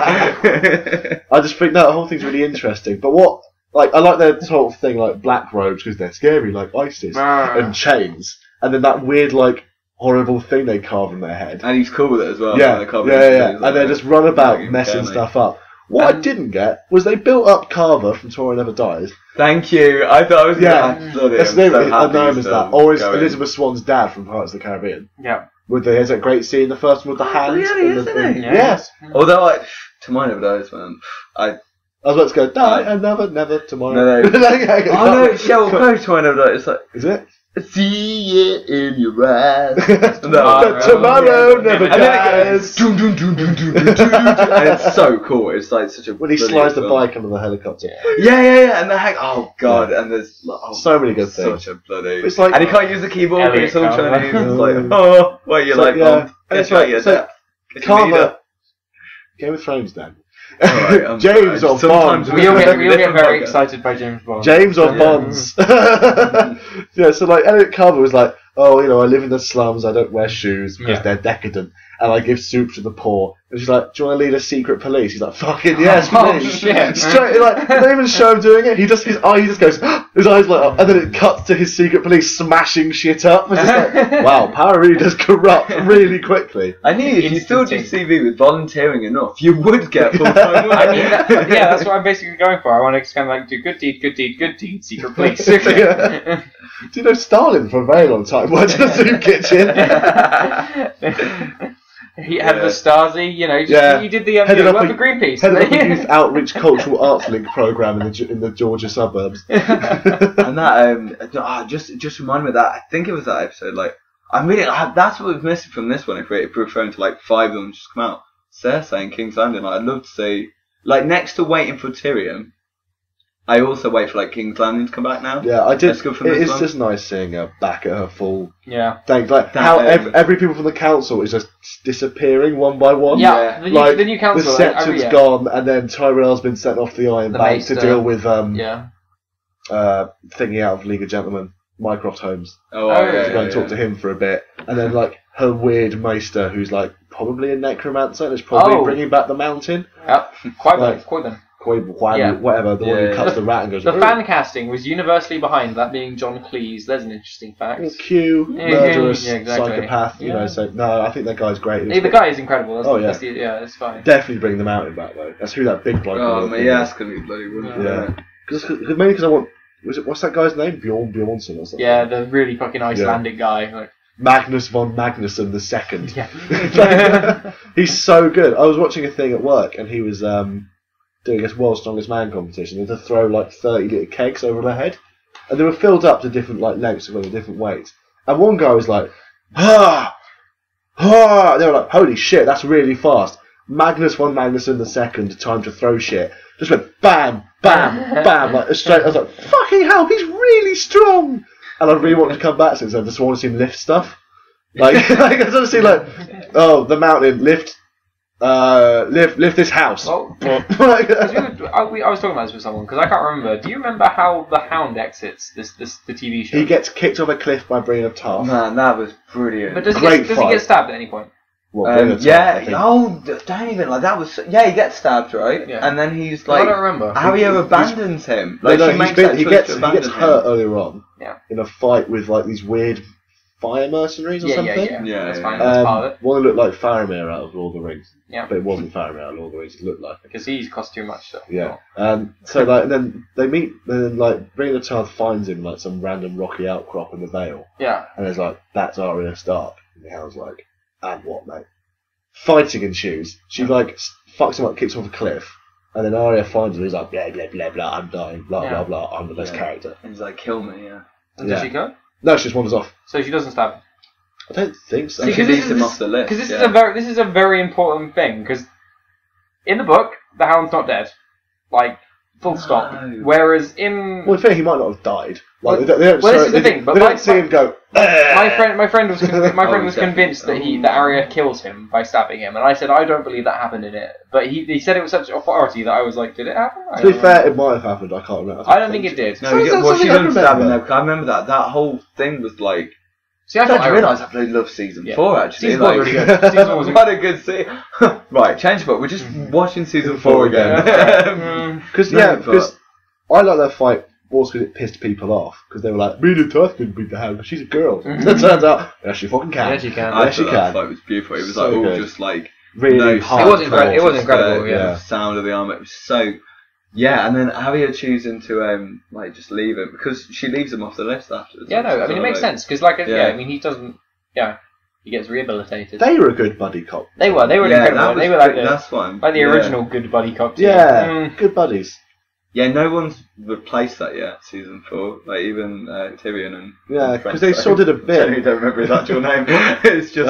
up. I just think that whole thing's really interesting. But what? I like their sort of thing, black robes, because they're scary, like ISIS, and chains, and then that weird, horrible thing they carve in their head. And he's cool with it as well. Yeah. And they just run about messing stuff up. What I didn't get was they built up Carver from Tori Never Dies. Thank you. I thought I was His name is that. Or is Elizabeth Swan's dad from Pirates of the Caribbean. Yeah. There's that great scene, the first one with the hands. Really, isn't it? Yes. Although, To Mine Never Dies, man. I was about to go, die and never tomorrow. No. Oh no, it's Sheryl Crow, To Mine Never Dies. It's like, is it? See it in your eyes. Tomorrow never dies. And it's so cool. It's such a. When he slides the bike under the helicopter. Yeah. And oh god, and there's so many good things. Such a bloody. It's and he can't use the keyboard. Alec, It's all Chinese. It's what are you Bond? It's Carver. Game of Thrones then. Right, James of Bonds. We'll get very excited by James Bond. James of Bonds. Yeah, so Elliot Carver was like, oh, I live in the slums, I don't wear shoes because they're decadent, and I give soup to the poor. And she's like, do you want to lead a secret police? He's like, fucking yes, please. Shit. Straight, they don't even show him doing it. He just goes, his eyes light up, and then it cuts to his secret police smashing shit up. It's just wow, power really does corrupt really quickly. I knew if you still do CV with volunteering enough, you would get full-time work. That's what I'm basically going for. I want to kind of do good deed, secret police. Do you know Stalin for a very long time worked in a soup kitchen? He had the Stasi, he did the work for Greenpeace. Headed up a youth outreach cultural arts link programme in the Georgia suburbs. And that just reminded me of that. I think it was that episode. That's what we've missed from this one. If we're referring to 5 of them just come out, Cersei and King's Landing. I'd love to see next to waiting for Tyrion. I also wait for King's Landing to come back now. Yeah, I did. It's just nice seeing her back at her full. Yeah. Thing. How every people from the council is just disappearing one by one. Yeah. The new council. The Septon's gone, and then Tyrell's been sent off the Iron Bank to deal with thingy out of League of Gentlemen, Mycroft Holmes. To go and talk to him for a bit, and then her weird maester, who's probably a necromancer, and is probably bringing back the mountain. Yep. Quite whatever, the one who cuts the rat and goes. The fan casting was universally behind that being John Cleese. There's an interesting fact. Q, murderous, psychopath. So no, I think that guy's great. The guy is incredible. That's fine. Definitely bring the mountain back though. That's who that big bloke. That's gonna be bloody wonderful. Yeah, mainly because I want. What's that guy's name? Bjornsson or something. Yeah, the really fucking Icelandic guy. Magnus von Magnusson II. Yeah. He's so good. I was watching a thing at work and he was doing this World's Strongest Man competition. They had to throw 30-litre kegs over their head, and they were filled up to different lengths with different weights. And one guy was like, "Ah, ah!" They were like, "Holy shit, that's really fast!" Magnus von Magnusson II, time to throw shit, just went bam, bam, bam, straight. I was like, "Fucking hell, he's really strong!" And I really wanted to come back since I just want to see him lift stuff. I just want to see the mountain lift. Lift this house. Well, I was talking about this with someone because I can't remember. Do you remember how the Hound exits the TV show? He gets kicked off a cliff by Brienne of Tarth. Man, that was brilliant. But does he get stabbed at any point? Brienne of Tarth, don't even that was. Yeah, he gets stabbed, right? Yeah. And then he's I don't remember. Harrier abandons him. He gets hurt earlier on. Yeah. In a fight with these weird fire mercenaries or something. Yeah, that's fine. That's part of it. One that looked like Faramir out of Lord of the Rings. Yeah. But it wasn't Faramir out of Lord of the Rings. It looked like because he's cost too much. So. Yeah. So and then they meet. And then Brienne of Tarth finds him some random rocky outcrop in the Vale. Yeah. And it's that's Arya Stark. And the Hound's like, and what, mate? Fighting ensues. She fucks him up, kicks him off a cliff. And then Arya finds him. He's like, blah blah blah blah. I'm dying. Blah blah blah. I'm the best character. And he's like, kill me. Yeah. And does she go? No, she just wanders off. So she doesn't stab him? I don't think so. She leaves him off the list. Because this is a very important thing. Because in the book, the Hound's not dead. Full stop. Whereas in... Well, in fair, he might not have died. Like, Well, they don't this is the thing, but they don't see him go... My friend was he's convinced that Arya kills him by stabbing him, and I said I don't believe that happened in it. But he said it with such authority that I was like, did it happen? To be fair, it might have happened. I can't remember. I don't think it did. No, she doesn't stab him there, because I remember that whole thing was like... See, I don't realise I really love season 4 actually. Season 4 was really good. Season 4 was what a good season. Right, change the book. We're just watching season 4 again. Because I like that fight also because it pissed people off because they were like, Rita Tusk can beat the hound. She's a girl. It turns out, yes, she fucking can. Yes, she can. I thought that fight was beautiful. It was So like all good. just like Really hard. It was incredible. Yeah. The sound of the armor. It was so. Yeah, and then Arya choosing to like just leave him because she leaves him off the list afterwards. Yeah, no, I mean it makes sense because I mean he doesn't. Yeah, he gets rehabilitated. They were a good buddy cop. They were incredible. They were like the original good buddy cop team. Yeah, good buddies. Yeah, no one's replaced that yet. Season 4, like even Tyrion and because they sort of did a bit. I don't remember his actual name. It's just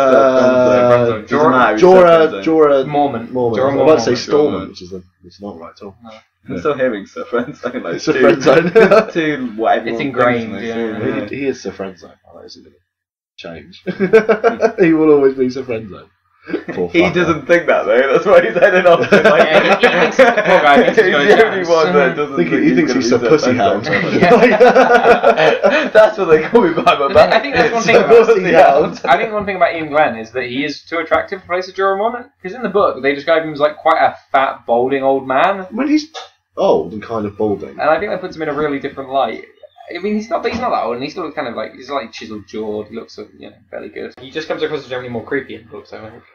Jorah Mormont. I was about to say Stormont, which is it's not right at all. No. I'm still hearing Sir Friendzone. Like, Sir Friendzone. Two whatever. It's ingrained. Yeah. He is Sir Friendzone. Oh, that isn't going to change. He will always be Sir Friendzone. He doesn't think that though. That's why he's heading off. He thinks the poor guy thinks he's got a chance. He thinks he's a pussy hound. That's what they call me by my back. I think that's one thing about I think one thing about Ian Glenn is that he is too attractive to place a Jorah Mormont. Because in the book they describe him as like quite a fat, balding old man. When he's old and kind of balding, and I think that puts him in a really different light. I mean, he's not that old, and he's still kind of like he's like chiseled jawed. He looks, fairly good. He just comes across as generally more creepy in books, I think.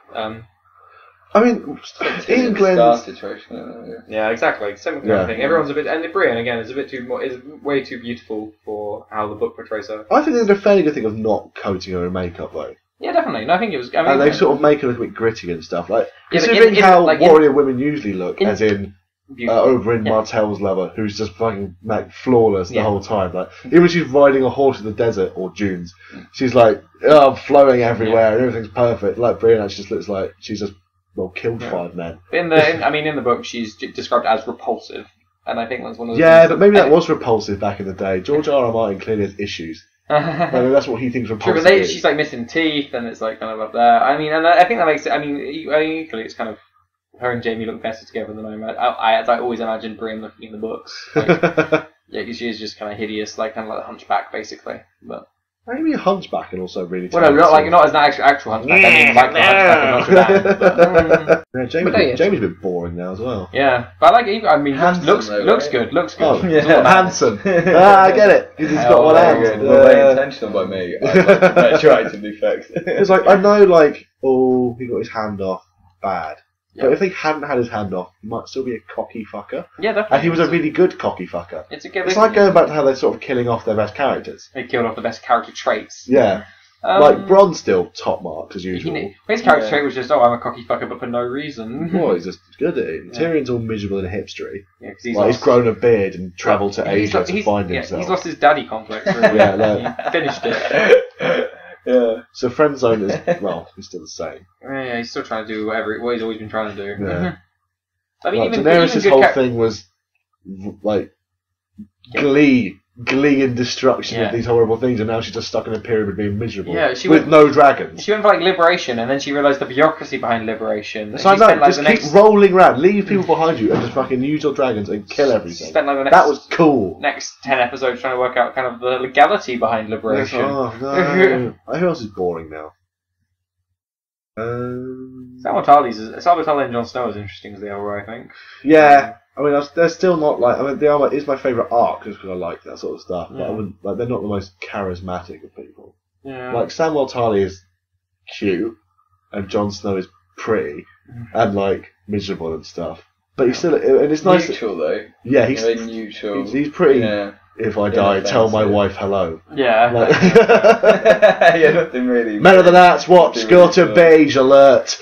I mean, Ian Glenn's situation. Yeah, exactly. Same kind of thing. Everyone's a bit, and Brienne again is way too beautiful for how the book portrays her. I think they did a fairly good thing of not coating her in makeup though. Yeah, definitely. No, I think it was. I mean, and they sort of make her look a bit gritty and stuff. Like considering how warrior women usually look, as in. Over in Martell's lover, who's just fucking flawless the whole time. Like even when she's riding a horse in the desert or dunes, she's like flowing everywhere and everything's perfect. Like Brienne actually just looks like she's just killed 5 men. In the book, she's described as repulsive, and I think that's one of the but maybe that was repulsive back in the day. George R.R. Martin clearly has issues. I mean, that's what he thinks repulsive. True, but she's like missing teeth, and it's like kind of up there. I mean, and I think that makes it. I mean, equally, it's kind of. Her and Jamie look better together than I always imagined Brienne looking in the books. Like, because she is just kind of hideous, like kind of like a hunchback, basically. But maybe a hunchback and also really. Well, no, not as an actual hunchback. I mean, like the hunchback of Notre Dame. Jamie's a bit boring now as well. Yeah, but I like. I mean, looks good. Oh, handsome. I get it. Because he's got one hand. Very intentional by me. I like to perpetuate to be fixed. It's like I know, he got his hand off bad. Yeah. But if he hadn't had his hand off, he might still be a cocky fucker. Yeah, definitely. And he was a really good cocky fucker. It's like going back to how they're sort of killing off their best characters. They killed off the best character traits. Yeah. Like Bron's still top marks as usual. His character trait was just, I'm a cocky fucker, but for no reason. Well, he's just good at it. Tyrion's all miserable and hipstery. Yeah, because he's grown a beard and travelled to Asia to find himself. He's lost his daddy complex. Really. He finished it. Yeah. So Friendzone is he's still the same. Yeah, he's still trying to do what he's always been trying to do. Yeah. I mean, Daenerys' whole thing was like glee and destruction of these horrible things, and now she's just stuck in a period of being miserable. Yeah, with no dragons. She went for liberation, and then she realised the bureaucracy behind liberation. So I know, just keep rolling around, leave people behind you, and just fucking use your dragons and kill everything. That was cool. Next 10 episodes trying to work out kind of the legality behind liberation. Oh no, who else is boring now? Salvatore and Jon Snow is interesting as they are, I think. Yeah. I mean, they're still not the Armor is my favourite arc just because I like that sort of stuff. But I wouldn't they're not the most charismatic of people. Yeah. Like Samwell Tarly is cute, and Jon Snow is pretty and miserable and stuff. But he's still, and it's nice. Neutral though. Yeah, he's very neutral. He's pretty. Yeah. If I die, tell my wife hello. Yeah. Nothing really. Men of the Nats, watch, go to beige alert.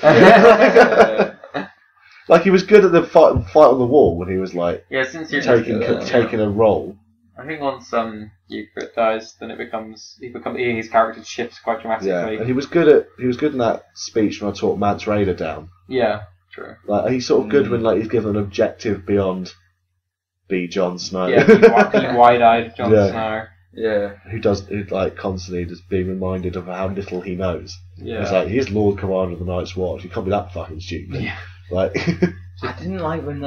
He was good at the fight on the wall when he was taking a role. I think once Ygritte dies, then his character shifts quite dramatically. Yeah, and he was good in that speech when I talked Mance Rayder down. Yeah, true. He's sort of good when he's given an objective beyond be Jon Snow. Yeah, be wide-eyed Jon Snow. Yeah. Who like constantly just being reminded of how little he knows. Yeah. It's like, he's Lord Commander of the Night's Watch. You can't be that fucking stupid. Yeah. Like, I didn't like when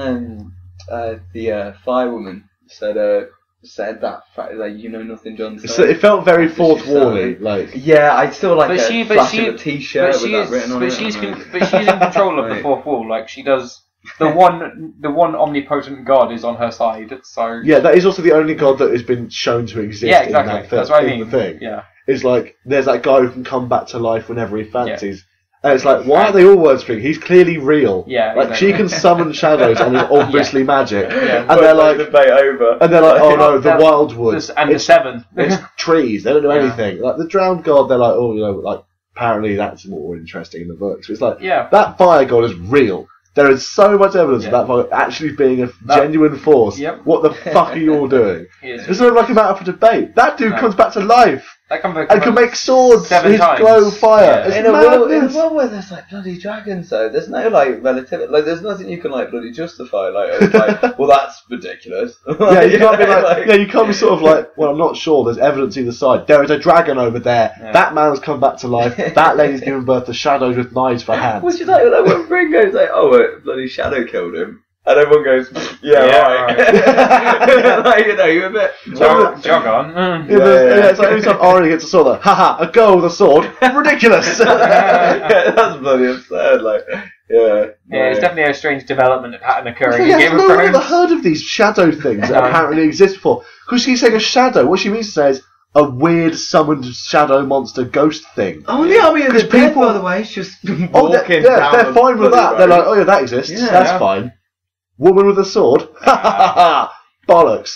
the firewoman said that fact, like, you know nothing, Jon Snow. it felt very fourth wall-y. Like, yeah, I still like a t-shirt with that written on it. But she's in control of the fourth wall. Like, she does. The one omnipotent god is on her side. So yeah, that is also the only god that has been shown to exist. Yeah, exactly. In that thing, That's what I mean. The thing. Yeah. It's like, there's that guy who can come back to life whenever he fancies. Yeah. And it's like, why are they all words for him? He's clearly real. Yeah, like, exactly. she can summon shadows and is obviously magic. Yeah. And they're like, oh no, the wildwood. And the seven. It's trees, they don't do Yeah. anything. Like, the drowned god, they're like, oh, you know, like, apparently that's more interesting in the books. It's like, that fire god is real. There is so much evidence of that fire actually being a genuine force. Yep. What the fuck are you all doing? It's not like a matter for debate. That dude comes back to life. That and can make swords. 7 his times. glow fire. Yeah. In a world where there's like bloody dragons, though, there's no like relativity. Like, there's nothing you can like bloody justify. Like, it's like, well, that's ridiculous. Yeah, you can't be like, yeah, you can't be sort of like, well, I'm not sure. There's evidence either side. There is a dragon over there. Yeah. That man's come back to life. That lady's given birth to shadows with knives for hands. Which is like when Ringo's like, oh, bloody shadow killed him. And everyone goes, right. Like, you know, you're a bit... Jog on. It's like every time Arnie gets a sword, like, haha, a girl with a sword? Ridiculous! That's bloody absurd, like, yeah, it's definitely a strange development pattern occurring in Game of Thrones. I've never heard of these shadow things that apparently exist before. Because she's saying a shadow, what she means to say is a weird summoned shadow monster ghost thing. Oh, the army of the dead, by the way, it's just walking down. They're fine with that. They're like, oh yeah, that exists. Yeah. That's fine. Woman with a sword? Bollocks.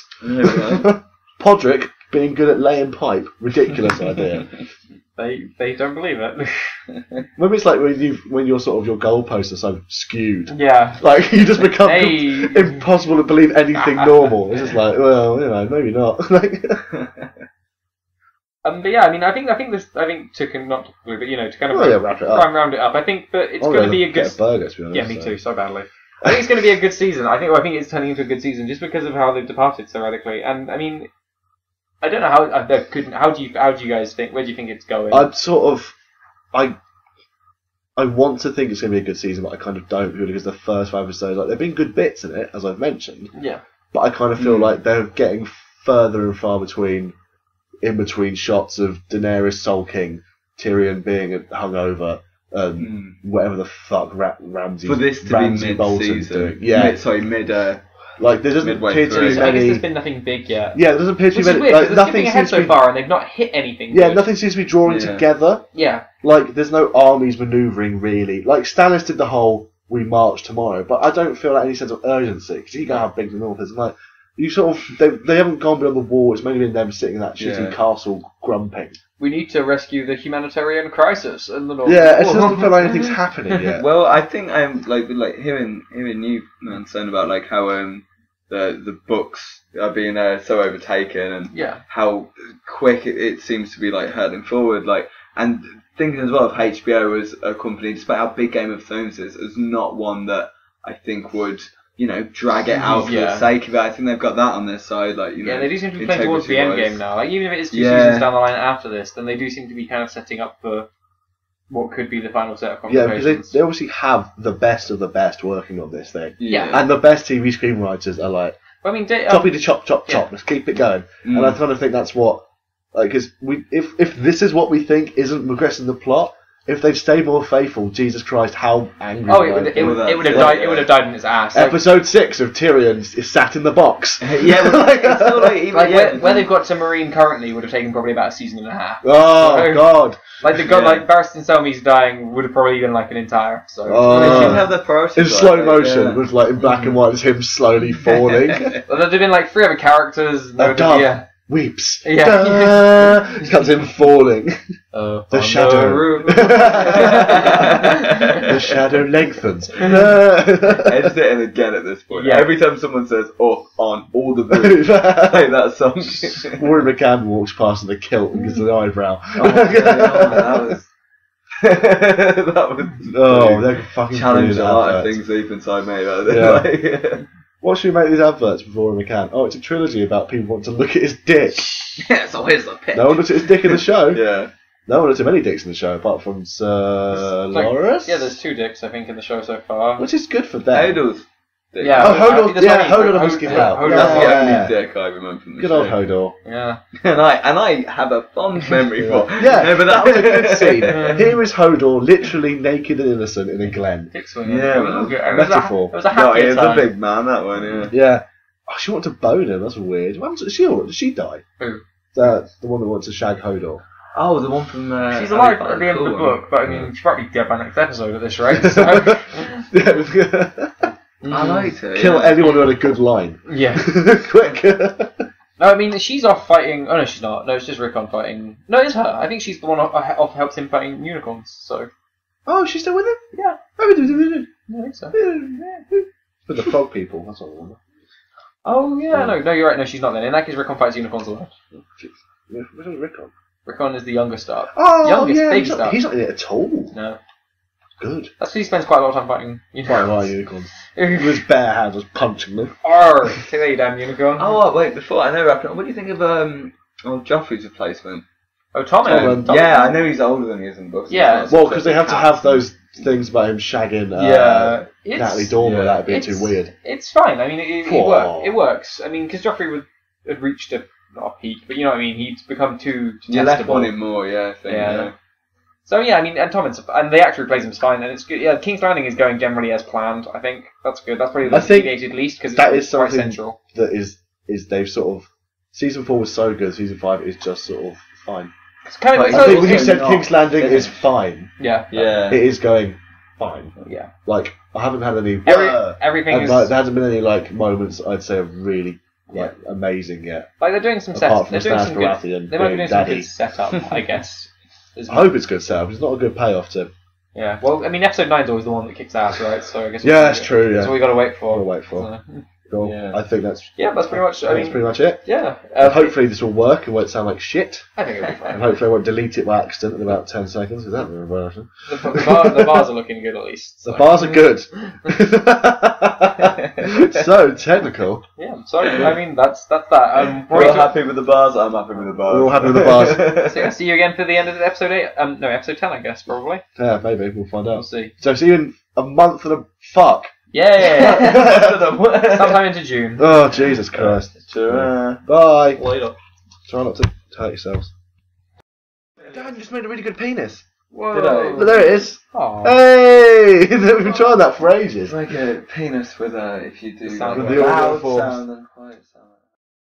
Podrick being good at laying pipe. Ridiculous idea. They don't believe it. Maybe it's like when you're sort of your goalposts are so skewed. Yeah. Like you just become impossible to believe anything normal. It's just like, well, you know, maybe not. But yeah, I mean, I think to kind of wrap it up. Round it up. I think that it's going to be a good. Get a burger, to be honest. Yeah, me too, so badly. I think it's going to be a good season. I think it's turning into a good season just because of how they've departed so radically. And I mean, I don't know how do you guys think? Where do you think it's going? I want to think it's going to be a good season, but I kind of don't, because the first 5 episodes, like, there've been good bits in it, as I've mentioned. Yeah. But I kind of feel like they're getting further and far in between shots of Daenerys sulking, Tyrion being hungover. Whatever the fuck Ramsay. For this to be mid-season. Like, there doesn't appear to be many... I guess there's been nothing big yet. Yeah, there doesn't appear to be many... Which is weird, because they're skipping ahead so far and they've not hit anything. Yeah, nothing seems to be drawing together. Yeah. Like, there's no armies manoeuvring, really. Like, Stannis did the whole, we march tomorrow, but I don't feel like any sense of urgency, because you know how big the North is. And, like, you sort of... They haven't gone beyond the wall, it's mainly been them sitting in that shitty castle grumping. We need to rescue the humanitarian crisis in the North. Yeah, it doesn't feel like anything's happening yet. Well, I think I'm like hearing you, man, saying about like how the books are being so overtaken and how quick it seems to be like hurtling forward, like, and thinking as well of HBO as a company, despite how big Game of Thrones is, as not one that I think would, you know, drag it out for the sake of it. I think they've got that on their side, like, you know. Yeah, they do seem to be playing towards the end game now. Like, even if it is 2 seasons down the line after this, then they do seem to be kind of setting up for what could be the final set of conversations. Yeah, because they obviously have the best of the best working on this thing. Yeah. And the best TV screenwriters are like, I mean, choppy to chop, let's keep it going. And I kind of think that's what, like, because if this is what we think isn't progressing the plot, if they'd stayed more faithful, Jesus Christ, how angry! Oh, it would have died. It would have died in its ass. Like, Episode 6 of Tyrion is sat in the box. Yeah, but it's still like where they've got to Marine currently would have taken probably about a season and a half. Oh God! Like like Barristan Selmy's dying would have probably been like an entire episode. They seem to have their priorities in slow motion, with like in black and white, as him slowly falling. Well, there'd have been like 3 other characters. Weeps. Yeah. It comes in falling. The shadow. The shadow lengthens. Edit it in again at this point. Yeah. Every time someone says "oh" on all the books, play that song. Rory McCann walks past in the kilt and gets an eyebrow. That was they're fucking challenge a lot of things deep inside me. What should we make these adverts before we can? Oh, it's a trilogy about people wanting to look at his dick. Yeah, so here's the pitch. No one looked at his dick in the show. Yeah. No one looked at many dicks in the show apart from Sir Loris. Yeah, there's 2 dicks I think in the show so far. Which is good for them. Hodor's dick. Yeah. Hodor. Yeah, Hodor was good. That's the only dick I remember from the Good show. old Hodor. Yeah. And I have a fond memory for. Yeah, No, but that was a good scene. Here is Hodor, literally naked and innocent in a glen. Metaphor. It was a happy he was time. a big man, that one, yeah. Yeah. Oh, she wanted to bone him. That's weird. What happened to, did she die? Who? The one that wants to shag Hodor. Oh, the one from. She's alive at the end of the book, but I mean, she's probably dead by next episode at this rate. So. Yeah. I liked her. Kill anyone who had a good line. Yeah. Quick. No, I mean, she's off fighting. Oh no, she's not. No, it's just Rickon fighting. No, it's her. I think she's the one off helps him fighting unicorns. So. Oh, she's still with him? Yeah. I think so. With the frog people. That's what I remember. Oh yeah, no, you're right. No, she's not then. In that case, Rickon fights unicorns alone. Where's Rickon? Rickon is the youngest Stark. Oh, Youngest, yeah, baby Stark. he's not in it at all. No. Good. That's because he spends quite a lot of time fighting unicorns. Quite a lot of unicorns. With his bare hands, just punching them. Arr! Take that, you damn unicorn. Oh, wait, before I know Raptor, what do you think of Joffrey's replacement? Oh, Tommen. Yeah, I know he's older than he is in the books. Yeah. Well, because they have to have those things about him shagging Natalie Dormer. That would be too weird. It's fine. I mean, it works. I mean, because Joffrey had reached not a peak, but you know what I mean. He'd become too you left on him more, yeah. I think, yeah. So yeah, I mean, and Tommen's and the actor who plays him is fine, and it's good. Yeah, King's Landing is going generally as planned. I think that's good. That's probably the deviated least because it's quite central. That is they've sort of season 4 was so good. Season 5 is just sort of fine. It's kind of. I think when you said King's Landing is fine. Yeah. Yeah. It is going fine. Yeah. Like I haven't had any. Everything is. There hasn't been any like moments I'd say are really amazing yet. Like they're doing some setup. They're doing some good. They might be doing some good setup, I guess. I hope it's good setup. It's not a good payoff to. Yeah. Well, I mean, episode 9 is always the one that kicks ass, right? So I guess. Yeah, that's true. Yeah. That's what we got to wait for. So. Cool. Yeah. I think that's. Yeah, that's pretty much. That's pretty much it. Yeah. Hopefully this will work and won't sound like shit. I think it'll be fine. And hopefully I won't delete it by accident in about 10 seconds. Because that would be embarrassing. The bars are looking good at least. So. The bars are good. So technical. Yeah. So I mean that's that. We're all happy with the bars. I'm happy with the bars. We're all happy with the bars. So see you again for the end of episode 8. No, episode 10, I guess probably. Yeah, maybe we'll find out. We'll see. So see you in a month and a fuck. Yeah. Sometime into June. Oh Jesus Christ. Bye. Later. Try not to hurt yourselves. Dan, you just made a really good penis. Whoa. Did I? But there it is. Aww. Hey! We've been trying that for ages. It's like a penis with if you do Sound like with a the audio loud forms. sound and quiet sound.